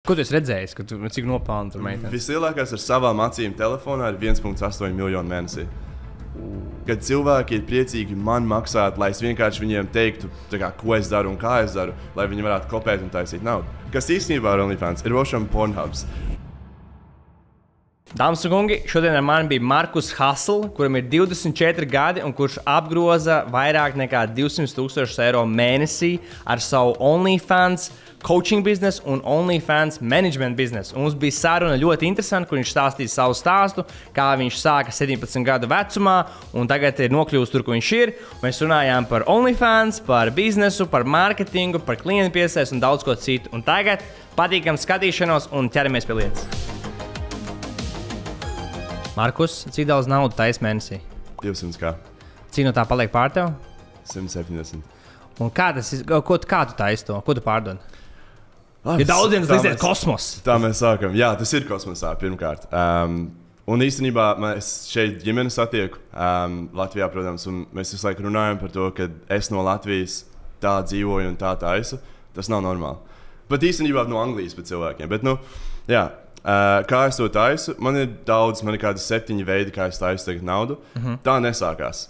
Ko tu esi redzējis, ka tu cik nopelni tur meiteni? Vislielākais ar savām acīm telefonā ir 1,8 miljonu mēnesī. Kad cilvēki ir priecīgi man maksāt, lai es vienkārši viņiem teiktu, ko es daru un kā es daru, lai viņi varētu kopēt un taisīt naudu. Kas īstenībā ar OnlyFans ir Rošam Pornhubs. Dāmas un kungi, šodien ar mani bija Markus Hasl, kuram ir 24 gadi un kurš apgroza vairāk nekā 200,000 eiro mēnesī ar savu OnlyFans coaching biznesu un OnlyFans management biznesu. Un mums bija saruna ļoti interesanta, kur viņš stāstīja savu stāstu, kā viņš sāka 17 gadu vecumā un tagad ir nokļuvis tur, kur viņš ir. Mēs runājām par OnlyFans, par biznesu, par mārketingu, par klientu piesaistību un daudz ko citu. Un tagad patīkam skatīšanos un ķeramies pie lietas. Markus, cik daudz naudas taisa mēnesī? 200 kā. Cik no tā paliek pār tev? 170. Un kā tu taisi to? Ko tu pārdod? Ir daudziem līdzēt kosmos. Tā mēs sākam. Jā, tas ir kosmosā pirmkārt. Un īstenībā mēs šeit ģimeni satieku Latvijā, protams, un mēs visu laiku runājam par to, ka es no Latvijas tā dzīvoju un tā taisu. Tas nav normāli. Pat īstenībā no Anglijas pēc cilvēkiem. Bet, jā. Kā es to taisu? Man ir daudz, man ir kādi 7 veidi, kā es taisu tagad naudu. Tā nesākās.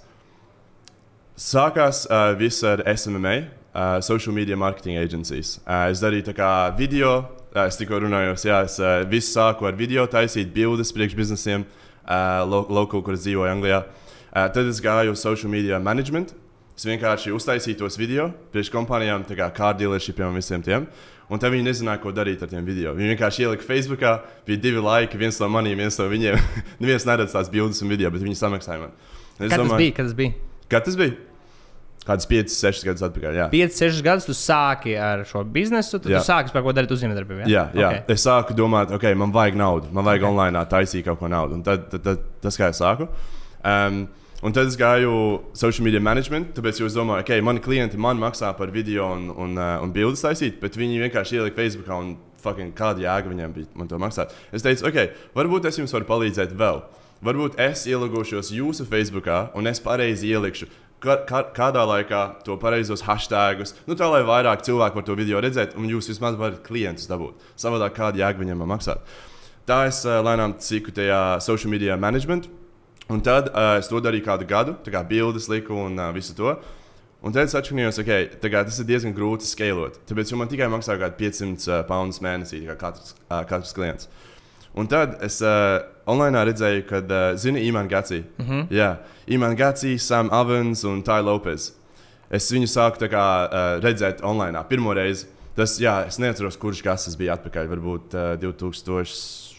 Sākās viss ar SMMA, Social Media Marketing Agencies. Es darīju tā kā video, es tikko runājos, jā, es visu sāku ar video taisīt bildes priekš biznesiem, local, kur es dzīvoju Anglijā. Tad es gāju uz Social Media Management. Es vienkārši uztaisīju tos video priekš kompānijām, tā kā car dealershipiem un visiem tiem. Un tad viņi nezināja, ko darīt ar tiem video. Viņi vienkārši ielika Facebookā, bija 2 laiki, viens no maniem, viens no viņiem. Neviens neredz tās bildes un video, bet viņi samaksāja man. Kad tas bija? Kad tas bija? Kāds 5-6 gadus atpakaļ, jā. 5-6 gadus tu sāki ar šo biznesu, tad tu sāki par ko darīt uzņēmējdarbību, jā? Jā. Okay. Es sāku domāt, man vajag naudu, man vajag online taisīt kaut ko naudu. Un tad tas, kā es sāku. Un tad es gāju social media management, tāpēc es domāju, mani klienti man maksā par video un bildes taisīt, bet viņi vienkārši ielika Facebookā un kāda jēga viņiem bija man to maksāt. Es teicu, varbūt es jums varu palīdzēt vēl. Varbūt es ielogūšos jūsu Facebookā un es pareizi ielikšu kādā laikā to pareizos hashtagus, tā lai vairāk cilvēku var to video redzēt un jūs vismaz varat klientus dabūt. Savādāk kāda jēga viņiem man maksāt. Tā es lēnām ciku tajā social media management. Un tad es to darīju kādu gadu, tā kā bildes liku un visu to. Un tad es atšķirījos, tas ir diezgan grūti skalot. Tāpēc man tikai maksā kādi 500 pounds mēnesī, katrs klients. Un tad es online redzēju, kad zini Iman Gatsī. Jā, Iman Gatsī, Sam Evans un Ty Lopez. Es viņu sāku redzēt online pirmo reizi. Es neatceros, kurš gads tas bija atpakaļ, varbūt 2018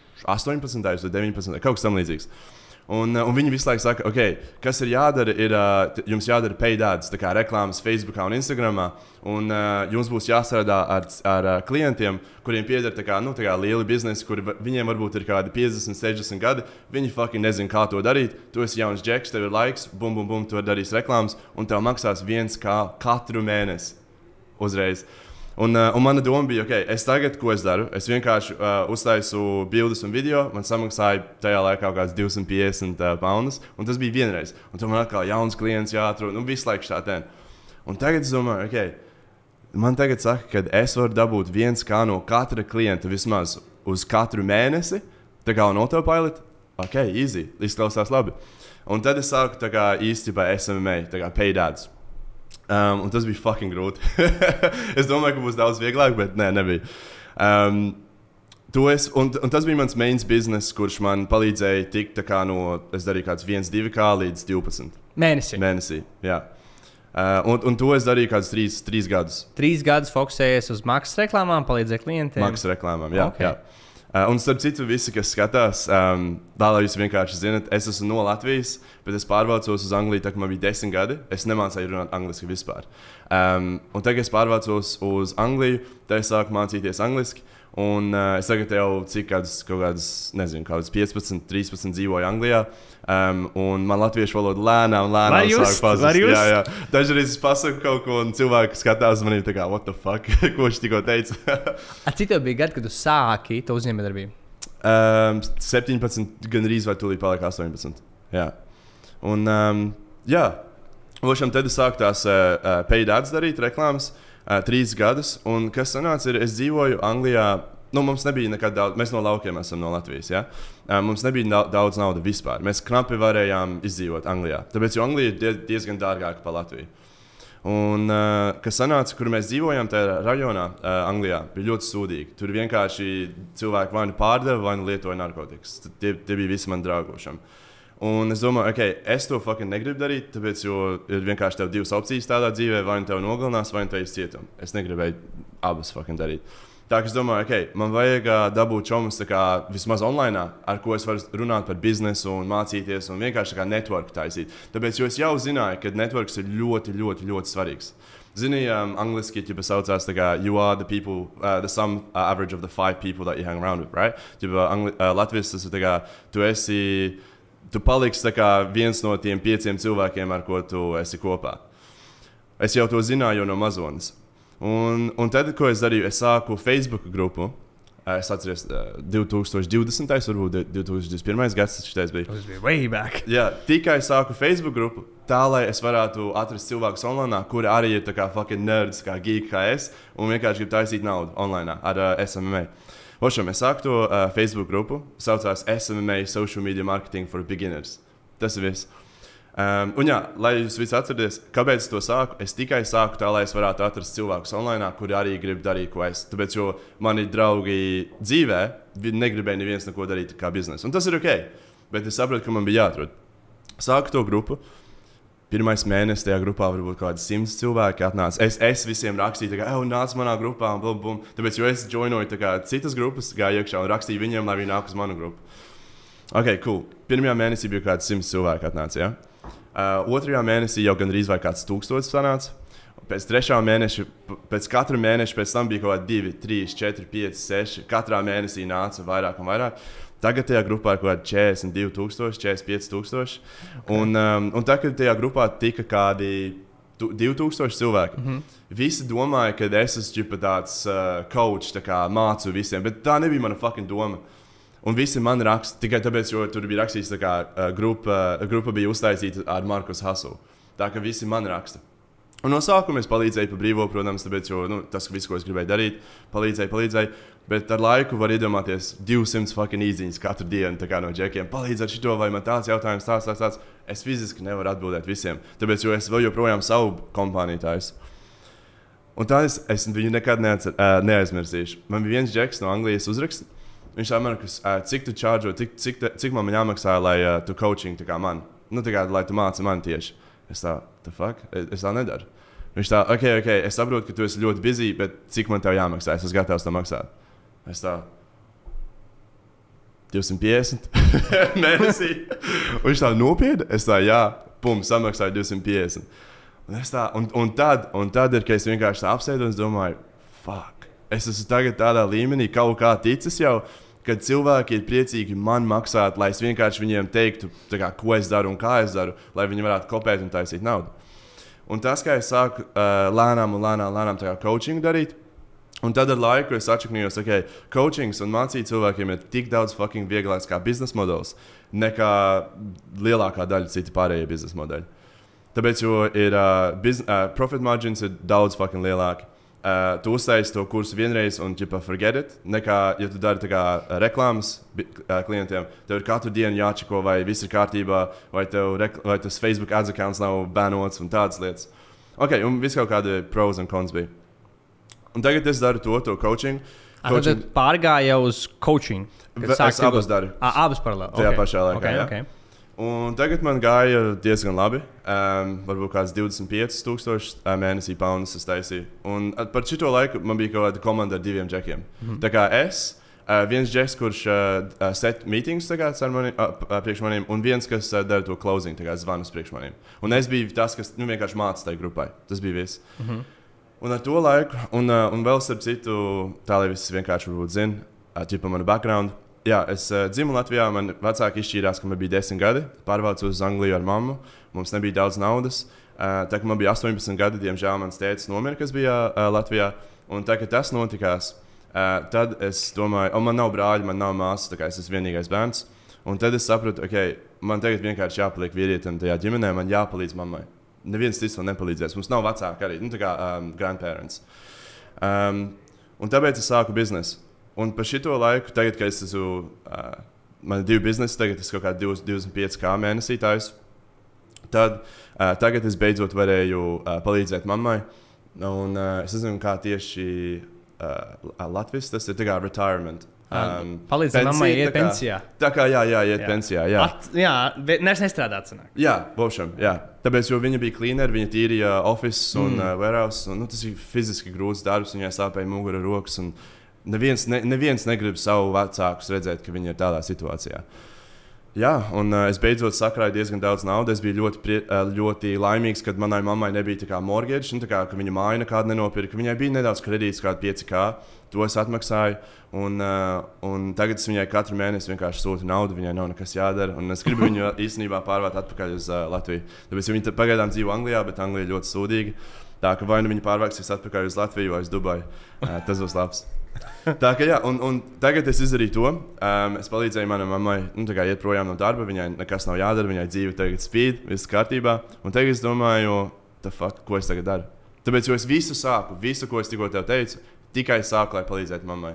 vai 2019, kaut kas tam līdzīgs. Un viņi visu laiku saka, kas ir jādara, jums jādara paid ads, tā kā reklāmas Facebookā un Instagramā, un jums būs jāstrādā ar klientiem, kuriem pieder tā kā lieli biznesi, kuri viņiem varbūt ir kādi 50, 60 gadi, viņi nezin, kā to darīt, tu esi jauns džeks, tev ir laiks, bum, tu vari darīt reklāmas, un tev maksās 1 katru mēnesi uzreiz. Un mana doma bija, es tagad, ko es daru, es vienkārši uztaisu bildes un video, man samaksāja tajā laikā kaut kāds 250 pounds, un tas bija vienreiz. Un tad man atkal jauns klients jāatrod, visu laiku šādi. Un tagad es domāju, man tagad saka, ka es varu dabūt 1 no katra klienta vismaz uz katru mēnesi, tā kā un autopilot, easy, izklausās labi. Un tad es sāku īsti par SMMA, paid ads. Un tas bija fucking grūti. Es domāju, ka būs daudz vieglāk, bet nebija. Un tas bija mans mains bizness, kurš man palīdzēja tikt es darīju kāds 1-2 līdz 12. Mēnesī, jā. Un to es darīju kāds 3 gadus. 3 gadus fokusējies uz maksas reklāmām, palīdzēja klientiem? Maksas reklāmām, jā. Jā. Un starp citu, visi, kas skatās, lai jūs vienkārši zinat, es esmu no Latvijas, bet es pārvācos uz Angliju, tā kā man bija 10 gadi. Es nemācīju runāt angliski vispār. Un tagad es pārvācos uz Angliju, tad es sāku mācīties angliski. Un es tagad jau kaut kādas, nezinu, 15, 13 dzīvoju Anglijā. Un man latviešu valoda lēnām sāk pazust. Jā. Dažreiz es pasaku kaut ko, un cilvēki skatās manī tā kā, what the fuck, ko viņš tikko teica. Cik tev bija gadi, kad tu sāki to uzņēmējdarbību? 17, gan rīz vai tūlīt paliek 18. Jā. Un, tad es sāku tās paid ads darīt, reklāmas. 3 gadus, un kas sanāca ir, es dzīvoju Anglijā mums nebija nekad daudz, mēs no laukiem esam no Latvijas, ja? Mums nebija daudz naudas vispār. Mēs knapi varējām izdzīvot Anglijā. Tāpēc, jo Anglija ir diezgan dārgāka par Latviju. Un, kas sanāca, kur mēs dzīvojām, tajā rajonā, Anglijā, bija ļoti sūdīgi. Tur vienkārši cilvēki vai nu pārdeva, vai nu lietoja narkotikas. Tie bija visi mani draugošam. Un es domāju, es to fucking negribu darīt, tāpēc, jo ir vienkārši tev divas opcijas tādā dzīvē, vai nu tev nogalinās, vai nu tev izcietum. Es negribēju abas fucking darīt. Tā kā es domāju, man vajag dabūt čomus vismaz online, ar ko es varu runāt par biznesu un mācīties un vienkārši kā networku taisīt. Tāpēc, jo es jau zināju, ka networks ir ļoti, ļoti, ļoti svarīgs. Zini, angliski ķipa saucās you are the people, the sum average of the 5 people that you hang around with, right? Ķipa Latvijas tas ir tu paliksi viens no tiem 5 cilvēkiem, ar ko tu esi kopā. Es jau to zināju jau no mazonas. Un tad, ko es darīju, es sāku Facebook grupu. Es atceros 2020. varbūt 2021. gads, tas bija. Tas bija way back. Jā, tikai sāku Facebook grupu tā, lai es varētu atrast cilvēkus online, kuri arī ir fucking nerds, kā geek, kā es, un vienkārši grib taisīt naudu online ar SMMA. Ošam, es sāku to Facebook grupu, saucās SMMA Social Media Marketing for Beginners. Tas ir viss. Un jā, lai jūs visi atcerieties, kāpēc es to sāku, es tikai sāku tā, lai es varētu atrast cilvēkus online, kuri arī grib darīt, ko es. Tāpēc, jo mani draugi dzīvē negribēja neviens neko darīt kā biznesu. Un tas ir ok, bet es sapratu, ka man bija jāatrod. Sāku to grupu. Pirmais mēnesis tajā grupā varbūt kaut kādi 100 cilvēki atnāca. Es visiem rakstīju, nāc manā grupā, un blum, blum. Tāpēc, jo es joinoju citas grupas, gāju iekšā un rakstīju viņiem, lai viņi nāk uz manu grupu. Ok, cool. Pirmajā mēnesī bija kaut kādi 100 cilvēki atnāca, ja? Otrajā mēnesī jau gandrīz vai kāds 1000 sanāca. Pēc trešā mēneša, pēc katra mēneša, pēc tam bija kaut kādi 2, 3, 4, 5, 6. Katrā mēnesī nāca vairāk un vairāk. Tagad tajā grupā ir kaut kādi 42,000, 45,000. Un tagad tajā grupā tika kādi 2000 cilvēki. Visi domāja, ka es esmu tāds coach, mācu visiem, bet tā nebija mana fucking doma. Un visi man raksta tikai tāpēc, jo tur bija rakstīts, ka grupa bija uztaisīta ar Markus Haslu. Tā kā visi man raksta. Un no sākuma es palīdzēju pa brīvo, protams, tāpēc, jo tas viss, ko es gribēju darīt, palīdzēju. Bet ar laiku var iedomāties 200 fucking īziņas katru dienu no džekiem. Palīdz ar šito, vai man tāds jautājums, tāds. Es fiziski nevaru atbildēt visiem, tāpēc, jo es vēl joprojām savu kompāniju taisu. Un tā es viņu nekad neaizmirsīšu. Man bija viens džeks no Anglijas uzraksta. Viņš tā man, cik tu čārģo, cik man jāmaksā, lai tu coaching tā kā man. Lai tu māci man tieši. Es tā, the fuck? Es tā nedaru. Viņš tā, ok, es saprotu, ka tu esi ļoti busy, bet cik man tev jāmaksā? Es esmu gatavs tev maksāt. Es tā, 250 mēnesī. Un viņš tā, nopietni? Es tā, jā, samaksāju 250. Un tad ir, ka es vienkārši tā apsēdu un es domāju, fuck. Es esmu tagad tādā līmenī, kaut kā ticis jau, kad cilvēki ir priecīgi man maksāt, lai es vienkārši viņiem teiktu, ko es daru un kā es daru, lai viņi varētu kopēt un taisīt naudu. Un tas, kā es sāku lēnām coachingu darīt, un tad ar laiku es atšaknījos, coachings un mācīt cilvēkiem ir tik daudz fucking vieglāks kā biznesa modelis, nekā lielākā daļa citi pārējie biznesa modeļi. Tāpēc, jo ir profit margins ir daudz fucking lielāki. Tu uztaisi to kursu vienreiz un forget it, nekā, ja tu dari reklāmas klientiem, tev ir katru dienu jāčeko, vai viss ir kārtībā, vai tas Facebook ads accounts nav banots un tādas lietas. Ok, un viss kaut kādi pros un cons bija. Un tagad es daru to coaching. Tad pārgāja uz coaching. Es abas daru. Abas paralēli. Tajā pašā laikā, okay. Un tagad man gāja diezgan labi. Varbūt kāds 25,000 mēnesī paunus es taisīju. Un par šito laiku man bija kaut kāda komanda ar 2 džekiem. Tā kā es, viens džeks, kurš set meetings priekš maniem, un viens, kas dara to closing, zvanus priekš maniem. Un es biju tas, kas vienkārši māca tai grupai. Tas bija viss. Un ar to laiku, un vēl starp citu, tā lai viss vienkārši varbūt zina, manu background. Jā, es dzimu Latvijā, man vecāki izšķīrās, ka man bija 10 gadi, pārvācu uz Angliju ar mammu, mums nebija daudz naudas. Tā kā man bija 18 gadi, diemžēl mans tētis nomira, kas bija Latvijā, un tā, kad tas notikās, tad es domāju, man nav brāļi, man nav māsas, tā kā es esmu vienīgais bērns, un tad es sapratu, man tagad vienkārši jāpaliek vīrietim tajā ģimenē, man jāpalīdz mammai. Neviens cits vēl nepalīdzēs, mums nav vecāki arī, tā kā grandparents. Un tāpēc es sāku biznesu. Un par šito laiku, tagad, kad es esmu, man ir 2 biznesi, tagad es kaut kā 25K mēnesī taisu. Tad tagad es beidzot varēju palīdzēt mammai. Un es nezinu, kā tieši Latvijas tas ir tā kā retirement. Palīdzēt mammai iet pensijā. Tā kā iet pensijā, jā. Nestrādāt sanāk. Jā, bošam, jā. Tāpēc, jo viņa bija cleaner, viņa tīrīja office un warehouse. Un, tas ir fiziski grūts darbs, viņai sāpēja mugura rokas. Un neviens negrib savu vecākus redzēt, ka viņi ir tādā situācijā. Jā, un es beidzot sakrāju diezgan daudz naudas. Es biju ļoti laimīgs, kad manai mammai nebija tā kā mortgage, ka viņa māja nekādu nenopirka. Viņai bija nedaudz kredīts, kāda 5K. To es atmaksāju. Un tagad es viņai katru mēnesi vienkārši sūtu naudu. Viņai nav nekas jādara. Un es gribu viņu īstenībā pārvākt atpakaļ uz Latviju. Tāpēc viņa pagaidām dzīvo Anglijā, bet Anglija ir ļoti sūdīga. Tā ka vai nu viņa pārvāksies atpakaļ uz Latviju vai uz Dubaju. Tas būs labs. Tā kā jā, un tagad es izdarīju to. Es palīdzēju manai mammai iet projām no darba. Viņai nekas nav jādara, viņai dzīve tagad spīd, viss kārtībā. Un tagad es domāju, ko es tagad daru. Tāpēc, jo es visu sāku, ko es tikko tev teicu, tikai sāku, lai palīdzētu mammai.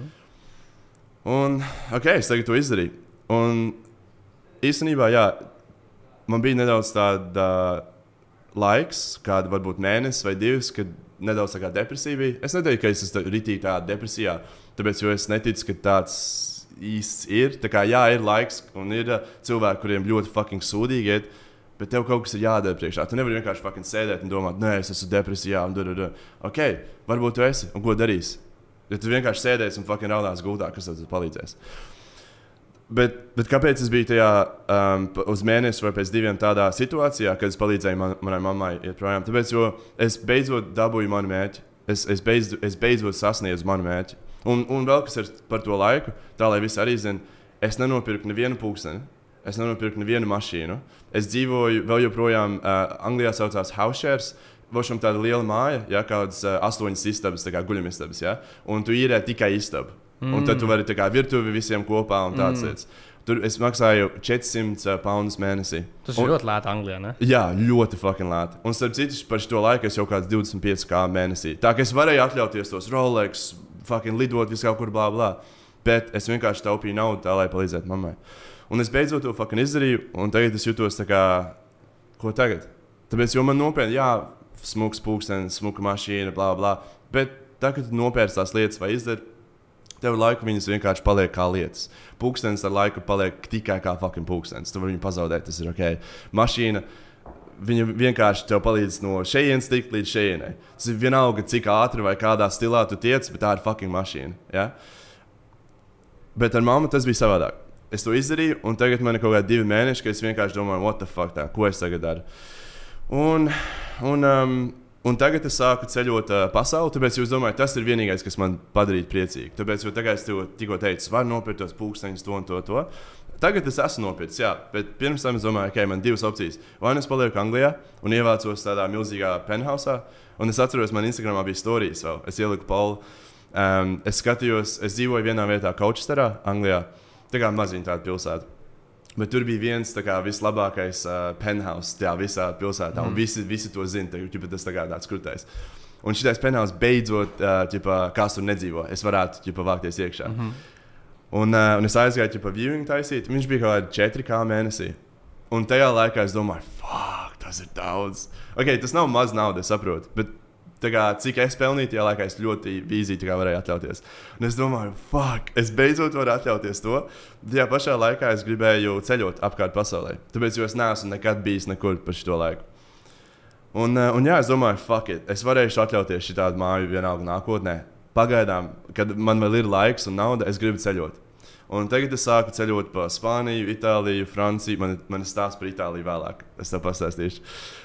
Un es tagad to izdarīju. Un īstenībā, jā, man bija nedaudz tāda laiks, kāda varbūt mēnesis vai 2, kad nedaudz tā kā depresija bija. Es neteiktu, ka es esmu ritīgi tādā depresijā, tāpēc, jo es neticu, ka tāds īsts ir. Tā kā jā, ir laiks, un ir cilvēki, kuriem ļoti fucking sūdīgi iet, bet tev kaut kas ir jādara priekšā. Tu nevari vienkārši fucking sēdēt un domāt, nē, es esmu depresijā, un Ok, varbūt tu esi, un ko darīsi? Ja tu vienkārši sēdēsi un fucking raudās gultā, kas tev palīdzēs? Bet kāpēc es biju tajā uz mēnesi vai pēc 2 tādā situācijā, kad es palīdzēju manai mammai iet projām? Tāpēc, jo es beidzot dabūju manu mērķi. Es beidzot sasniedzu manu mērķi. Un vēl kas ir par to laiku, tā lai visi arī zina, es nenopirku nevienu pulksteni, es nenopirku nevienu mašīnu. Es dzīvoju vēl joprojām, Anglijā saucās house shares, vošam tāda liela māja, ja, kādas 8 istabas, tā kā guļamistabas, ja, un tu īrē tikai istabu. Un tad tu vari tā kā virtuvi visiem kopā un tāds lietas. Tur es maksāju £400 mēnesī. Tas ir ļoti lēti Anglijā, ne? Jā, ļoti fucking lēti. Un starp citu, par šo laiku es jau kāds 25K mēnesī. Tā ka es varēju atļauties tos Rolex, fucking lidot visu kaut kur blā blā. Bet es vienkārši taupīju naudu tā, lai palīdzētu mammai. Un es beidzot to fucking izdarīju, un tagad es jutos tā kā, ko tagad? Tāpēc, jo man nopietni, jā, smuks pulkstenis, smuka mašīna, blā blā. Bet tā, kad tu nopērci tās lietas vai izdari, tev laiku viņas vienkārši paliek kā lietas. Pulkstenis ar laiku paliek tikai kā fucking pulkstenis. Tu vari viņu pazaudēt, tas ir ok. Mašīna, viņa vienkārši tev palīdz no šejienes tikt līdz šejienei. Tas ir vienalga, cik ātri vai kādā stilā tu tiec, bet tā ir fucking mašīna. Ja? Bet ar mammu tas bija savādāk. Es to izdarīju, un tagad man ir kaut kādi 2 mēneši, kad es vienkārši domāju, what the fuck tā, ko es tagad daru. Un tagad es sāku ceļot pasauli, tāpēc es domāju, tas ir vienīgais, kas man padarīja priecīgu. Tāpēc, jo tagad es tikko teicu, var nopirkt tos pulksteņus, to un to. Tagad es esmu nopircis, jā, bet pirms tam es domāju, man 2 opcijas. Vai nu es palieku Anglijā un ievācos tādā milzīgā penthousā, un es atceros, man Instagramā bija storijas vēl. Es ieliku Paulu. Es skatījos, es dzīvoju vienā vietā Colchesterā, Anglijā. Tā kā maziņa tāda pilsēta. Bet tur bija viens vislabākais penthouse tajā visā pilsētā, un visi to zina, tas tāds krūtais. Un šitais penthouse beidzot, kāds tur nedzīvo, es varētu vākties iekšā. Un es aizgāju viewing taisīt, viņš bija kaut kādi 4K mēnesī. Un tajā laikā es domāju, fuck, tas ir daudz. Ok, tas nav maz naudas, saprotu, bet cik es pelnīju, tajā laikā es ļoti vīzī varēju atļauties. Un es domāju, fuck, es beidzot varu atļauties to. Tajā pašā laikā es gribēju ceļot apkārt pasaulē. Tāpēc, jo es neesmu nekad bijis nekur par šo laiku. Un jā, es domāju, fuck it, es varēšu atļauties šitādu māju vienalga nākotnē. Pagaidām, kad man vēl ir laiks un nauda, es gribu ceļot. Un tagad es sāku ceļot pa Spāniju, Itāliju, Franciju. Man ir stāsts par Itāliju vēlāk. Es tev pastāstīšu.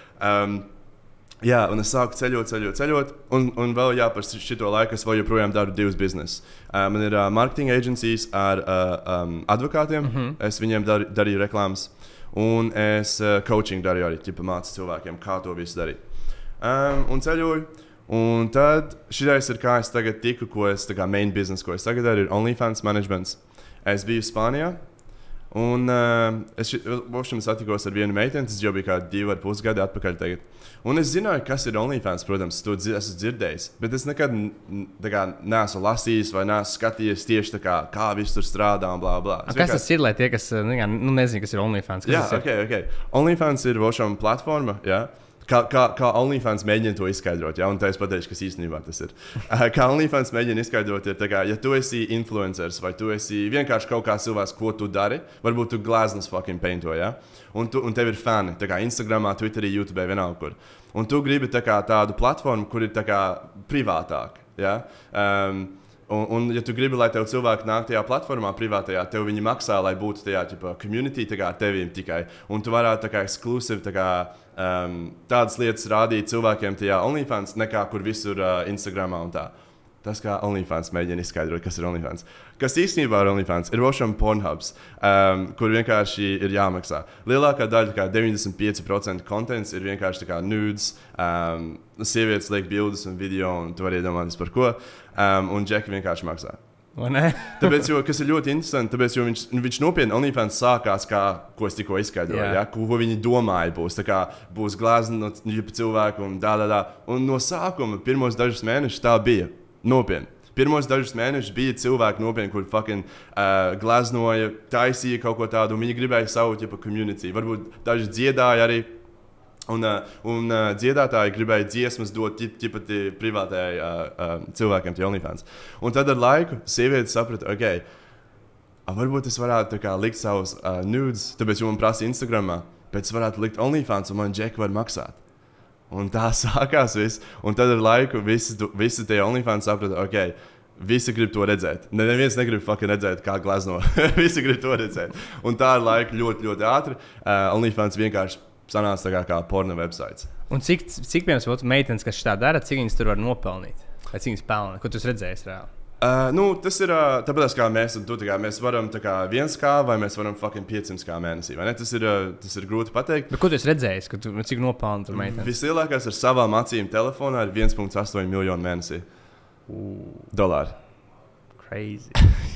Jā, un es sāku ceļot, un vēl jā, par šito laiku es vēl joprojām daru 2 biznesus. Man ir marketing agencies ar advokātiem, es viņiem darīju reklāmas, un es coaching darīju arī, mācu cilvēkiem, kā to visu darīt. Un ceļoju, un tad šitais ir kā es tagad tiku, ko es, tā kā main business, ko es tagad daru, ir OnlyFans managements. Es biju Spānijā, Un es satikos ar vienu meiteni, tas jau bija kā 2,5 gadi atpakaļ tagad. Un es zināju, kas ir OnlyFans, protams, to esmu dzirdējis. Bet es nekad neesmu lasījis vai neesmu skatījies tieši kā viss tur strādā un blā, blā. Kas tas ir, lai tie, kas nezinu, kas ir OnlyFans? Jā, ok. OnlyFans ir vošam platforma, jā. Kā OnlyFans mēģina to izskaidrot, ja? Un tā es pateikšu, kas īstenībā tas ir. Kā OnlyFans mēģina izskaidrot, ir, kā, ja tu esi influenceris vai tu esi vienkārši kaut kā cilvēks, ko tu dari, varbūt tu gleznas fucking painto, ja? Un tev ir fani, tā kā Instagramā, Twitterī, YouTube, vienalga kur. Un tu gribi tādu platformu, kur ir privātāk, ja? Un ja tu gribi, lai tev cilvēki nāk tajā platformā privātajā, tev viņi maksā, lai būtu tajā community ar tevīm tikai. Un tu varētu ekskluzīvi tādas lietas rādīt cilvēkiem tajā OnlyFans, nekā kur visur Instagramā un tā. Tas kā OnlyFans mēģina izskaidrot, kas ir OnlyFans. Kas īstenībā ir OnlyFans? Ir vošam Pornhubs, kur vienkārši ir jāmaksā. Lielākā daļa, kā 95% kontents ir vienkārši nudes, sievietes liek bildes un video, un tu vari iedomāties par ko, un džeki vienkārši maksā. Tāpēc, kas ir ļoti interesanti, tāpēc, jo viņš nopietni OnlyFans sākās, ko es tikko izskaidroju, ja? Ko viņi domāja būs. Būs glezna no cilvēku un tā. Un no sākuma pirmos dažus mēnešus tā bija. Nopietni. Pirmos dažus mēnešus bija cilvēki nopietni, kuri fucking gleznoja, taisīja kaut ko tādu, un viņi gribēja savu community. Varbūt daži dziedāja arī, un dziedātāji gribēja dziesmas dot privātajai cilvēkiem, tie OnlyFans. Un tad ar laiku sievietes saprata, ok, varbūt es varētu likt savus nudes, tāpēc, jo man prasa Instagramā, bet es varētu likt OnlyFans, un man džeki var maksāt. Un tā sākās viss. Un tad ar laiku visi tie OnlyFans saprata, ok, visi grib to redzēt. Neviens negrib fucking redzēt, kā glezno. Visi grib to redzēt. Un tā ar laiku ļoti, ļoti ātri. OnlyFans vienkārši sanāca kā porno websites. Un cik piemēram, meitenes, kas tā dara, cik viņas tur var nopelnīt? Vai cik viņas pelna? Ko tu redzēji reāli? Tas ir tāpēc, kā mēs un tu, mēs varam 1K vai mēs varam fucking 500K mēnesī, vai ne? Tas ir grūti pateikt. Bet ko tu esi redzējis, cik nopelna tur meitenes? Vislielākais ar savām acīm telefonā ir 1,8 miljonu mēnesī. Dolāri. Crazy.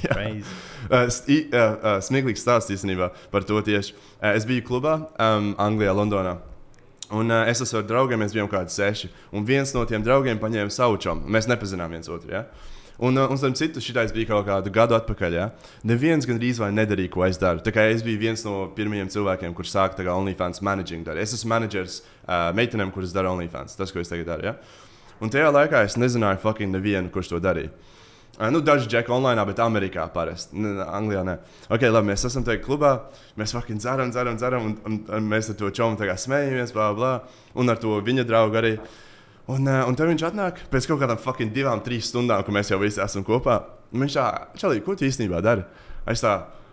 Smieklīgs stāsts īstenībā par to tieši. Es biju klubā Anglijā, Londonā. Un es esmu ar draugiem, mēs bijām kādi 6. Un viens no tiem draugiem paņēma savu čomu. Mēs nepazinām viens otru, ja? Un tam citu šitais bija kaut kādu gadu atpakaļ, ja? Neviens gandrīz vai nedarīja, ko es daru. Tā kā es biju viens no pirmajiem cilvēkiem, kurš sāka OnlyFans managing darīt. Es esmu menedžers meitenēm, kuras dara OnlyFans. Tas, ko es tagad daru, ja? Un tajā laikā es nezināju fucking nevienu, kurš to darīja. Daži džeki online, bet Amerikā parasti. Anglijā ne. Ok, labi, mēs esam tajā klubā, mēs fucking dzeram, un mēs ar to čomu smējamies, blā, blā. Un ar to viņa draugu arī. Un tad viņš atnāk pēc kaut kādām fucking 2-3 stundām, kad mēs jau visi esam kopā. Viņš tā, Čalī, ko tu īstenībā dari? Es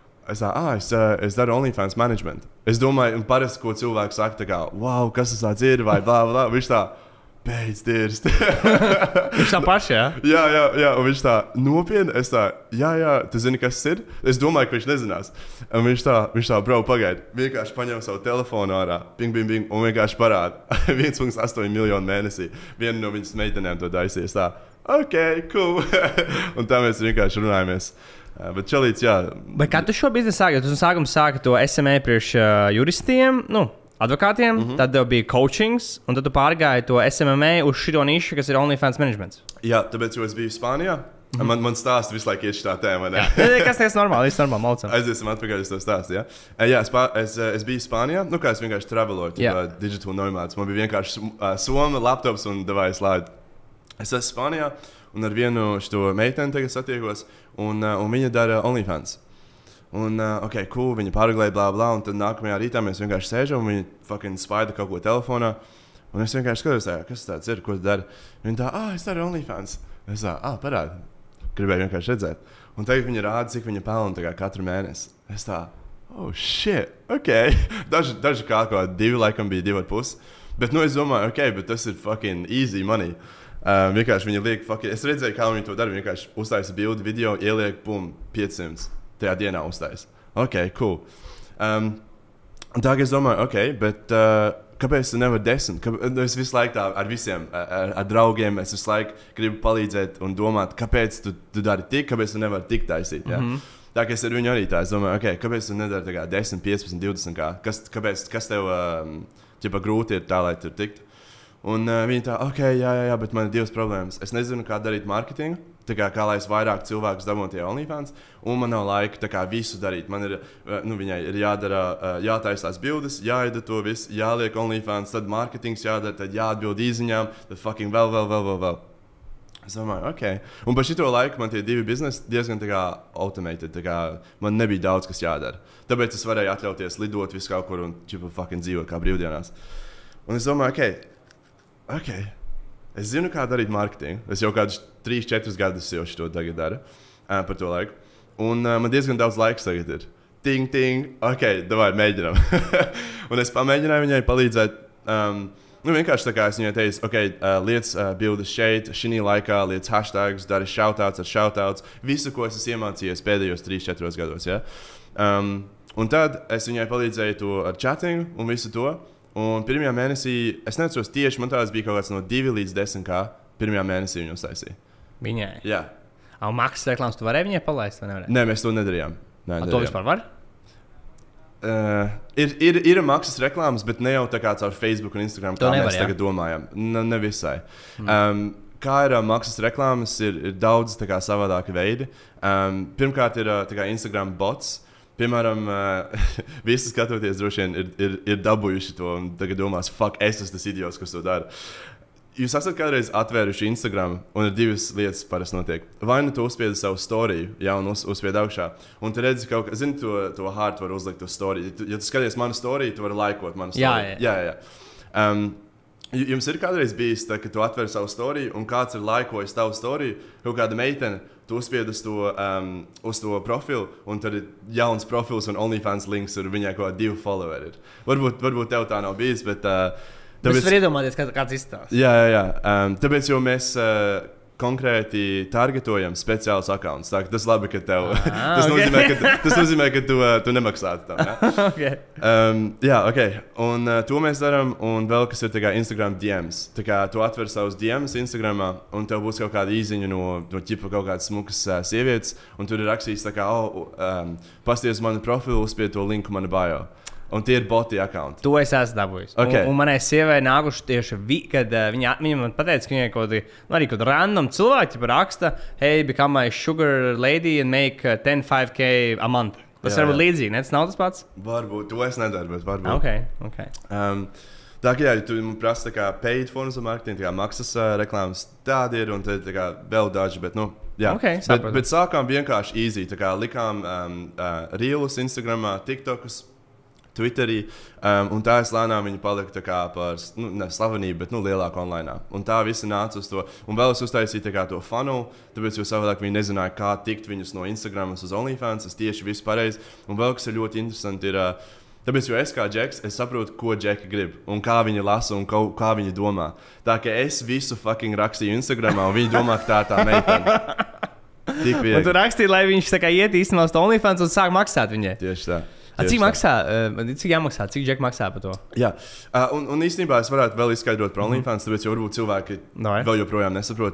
daru OnlyFans management. Es domāju, un parasti, ko cilvēki saka, wow, kas tas tāds ir, vai blā, blā. Viņš tā, beidz dirst. Viņš tā paši, jā? Jā, un viņš tā, nopietni, es tā, jā, tu zini, kas tas ir? Es domāju, ka viņš nezinās. Un viņš tā, bro, pagaidi, vienkārši paņem savu telefonu ārā, bing, un vienkārši parāda 1,8 miljonu mēnesī. Viena no viņas meitenēm to taisīs tā, ok, cool. Un tā mēs vienkārši runājamies. Bet čalīts, jā. Bet kā tu šo biznesu sāki? Tu sākumā sāki to SME priekš juristiem, advokātiem, tad tev bija coachings, un tad tu pārgāji to SMMA uz šito nišu, kas ir OnlyFans management. Jā, tāpēc, jo es biju Spānijā. Man stāsta visu laiku iet šitā tēma, ne? Kas normāli, viss normāli, malcam. Aiziesim atpakaļ uz to stāstu, jā? Jā, es biju Spānijā, kā es vienkārši traveloju, digital nomads. Man bija vienkārši soma, laptops un device lādi. Es esmu Spānijā, un ar vienu šito meiteni tagad satiekos, un viņa dara OnlyFans. Un, ok, cool, viņa pārglēja, blā, blā, un tad nākamajā rītā mēs vienkārši sēžam, un viņa fucking spaida kaut ko telefonā. Un es vienkārši skatos, kas tāds ir, ko tu dari. Viņa tā, es daru OnlyFans. Es tā, parādi. Gribēju vienkārši redzēt. Un tagad viņa rāda, cik viņa pelna katru mēnesi. Es tā, oh, shit, ok. Daži kā 2, laikam bija 2,5. Bet, es domāju, ok, bet tas ir fucking easy money. Vienkārši viņa liek, fucking, es redzēju, kā viņa to dara. Vienkārši uztaisa bildi, video, ieliek, 500. Tajā dienā uzstājas. Ok, cool. Tā kā es domāju, ok, bet kāpēc tu nevari 10? Es visu laiku tā ar visiem, ar draugiem, es visu laiku gribu palīdzēt un domāt, kāpēc tu dari tik, kāpēc tu nevari tik taisīt. Ja? Tā kā es ar viņu arī tā, es domāju, okay, kāpēc tu nedari tā kā 10, 15, 20 kā? Kas tev ķipa grūti ir tā, lai tur tiktu? Un viņi tā, jā, bet man ir divas problēmas. Es nezinu, kā darīt marketingu, kā lai es vairāk cilvēkus dabūtu tie OnlyFans, un man nav laika kā visu darīt. Man ir, viņai ir jādara, jātaisās bildes, jāida to visu, jāliek OnlyFans, tad marketings jādara, tad jāatbild īziņām, tad fucking vēl. Es domāju, Un par šito laiku man tie divi biznesi diezgan automated, man nebija daudz, kas jādara. Tāpēc es varēju atļauties lidot visu kaut kur un fucking dzīvot kā brīvdienās. Un es domāju, es zinu, kā darīt marketingu. Es jau kādus 3-4 gadus jau šo tagad daru par to laiku. Un man diezgan daudz laiks tagad ir. Ting, davai, mēģinām. Un es pamēģināju viņai palīdzēt. Vienkārši tā kā es viņai teicu, liec bildes šeit, šī laikā, liec hashtags, dari shoutouts ar shoutouts. Visu, ko es esmu iemācījies pēdējos 3-4 gados. Ja? Un tad es viņai palīdzēju to ar chattingu un visu to. Un pirmajā mēnesī, es neatceros tieši, man tās bija kaut kāds no 2 līdz 10, kā pirmajā mēnesī viņu uztaisīja. Viņai? Jā. Maksas reklāmas tu varēji viņai palaist vai nevarēji? Nē, mēs to nedarījām. To vispār var? Ir maksas reklāmas, bet ne jau tā kā caur Facebook un Instagram, kā mēs tagad domājam. Ne visai. Kā ir maksas reklāmas, ir daudz savādāki veidi. Pirmkārt ir Instagram bots. Piemēram, visi skatoties droši vien ir dabūjuši to un tagad domās, es esmu tas idiots, kas to dara. Jūs esat kādreiz atvēruši Instagram, un ir divas lietas parasti notiek. Vai nu tu uzspiedi savu storiju, un uzspiedi augšā, un tu redzi kaut kā, zini, to hārtu var uzlikt uz storiju. Ja tu skaties manu storiju, tu vari laikot manu storiju. Jā. Jums ir kādreiz bijis tā, ka tu atver savu storiju, un kāds ir laikojis tavu storiju, kaut kāda meitene, tu uzspiedi uz to profilu, un tad ir jauns profils un OnlyFans links, un viņai kaut kā 2 followeri ir. Varbūt tev tā nav bijis, bet... Tāpēc... Es varu iedomāties, kāds izstāsta. Jā. Tāpēc jau mēs konkrēti targetojam speciālus accounts. Tā, tas labi, ka tev... tas nozīmē, ka tu nemaksātu tam. Ja? Un to mēs darām, un vēl kas ir Instagram DMs. Tā kā tu atver savus DMs Instagramā, un tev būs kaut kāda īziņa no ķipa kaut kādas smukas sievietes, un tur ir rakstīts tā kā, pasties manu profilu, uzspied to linku manu bio. Un tie ir boti accounti. To es esmu dabūjis. Un manai sievai nākuši tieši, kad viņa man pateica, ka viņai kaut kāda random cilvēki raksta, hey, become my sugar lady and make 10-5K a month. Tas varbūt līdzīgi, ne? Tas nav tas pats? Varbūt. To es nedaru, bet varbūt. Okay. Tā kā tu prasa paid forms of marketing, maksas reklāmas, tādi ir, un tad vēl daži, bet jā. Bet sākām vienkārši easy, likām reelus Instagramā, TikTokus, Twitterī, un tā es lēnām viņu paliku par slavenību, bet lielāku online. Un tā visi nāca uz to. Un vēl es uztaisīju to funnel, tāpēc jau savādāk viņi nezināja, kā tikt viņus no Instagram uz OnlyFans. Es tieši visu pareizi. Un vēl kas ir ļoti interesanti, ir, tāpēc, jo es kā Džeks, es saprotu, ko Džeki grib, un kā viņi lasa, un kā viņi domā. Tā kā es visu fucking rakstīju Instagramā, un viņi domā, ka tā meitene. Tik viegli. Un tu rakstīji, lai viņš iet īstenībā uz OnlyFans un sāk maksāt viņai. Tieši tā. Cik maksā? Cik jāmaksā? Cik Džek maksā par to? Jā, un īstenībā es varētu vēl izskaidrot par OnlyFans, tāpēc jau varbūt cilvēki vēl joprojām nesaprot,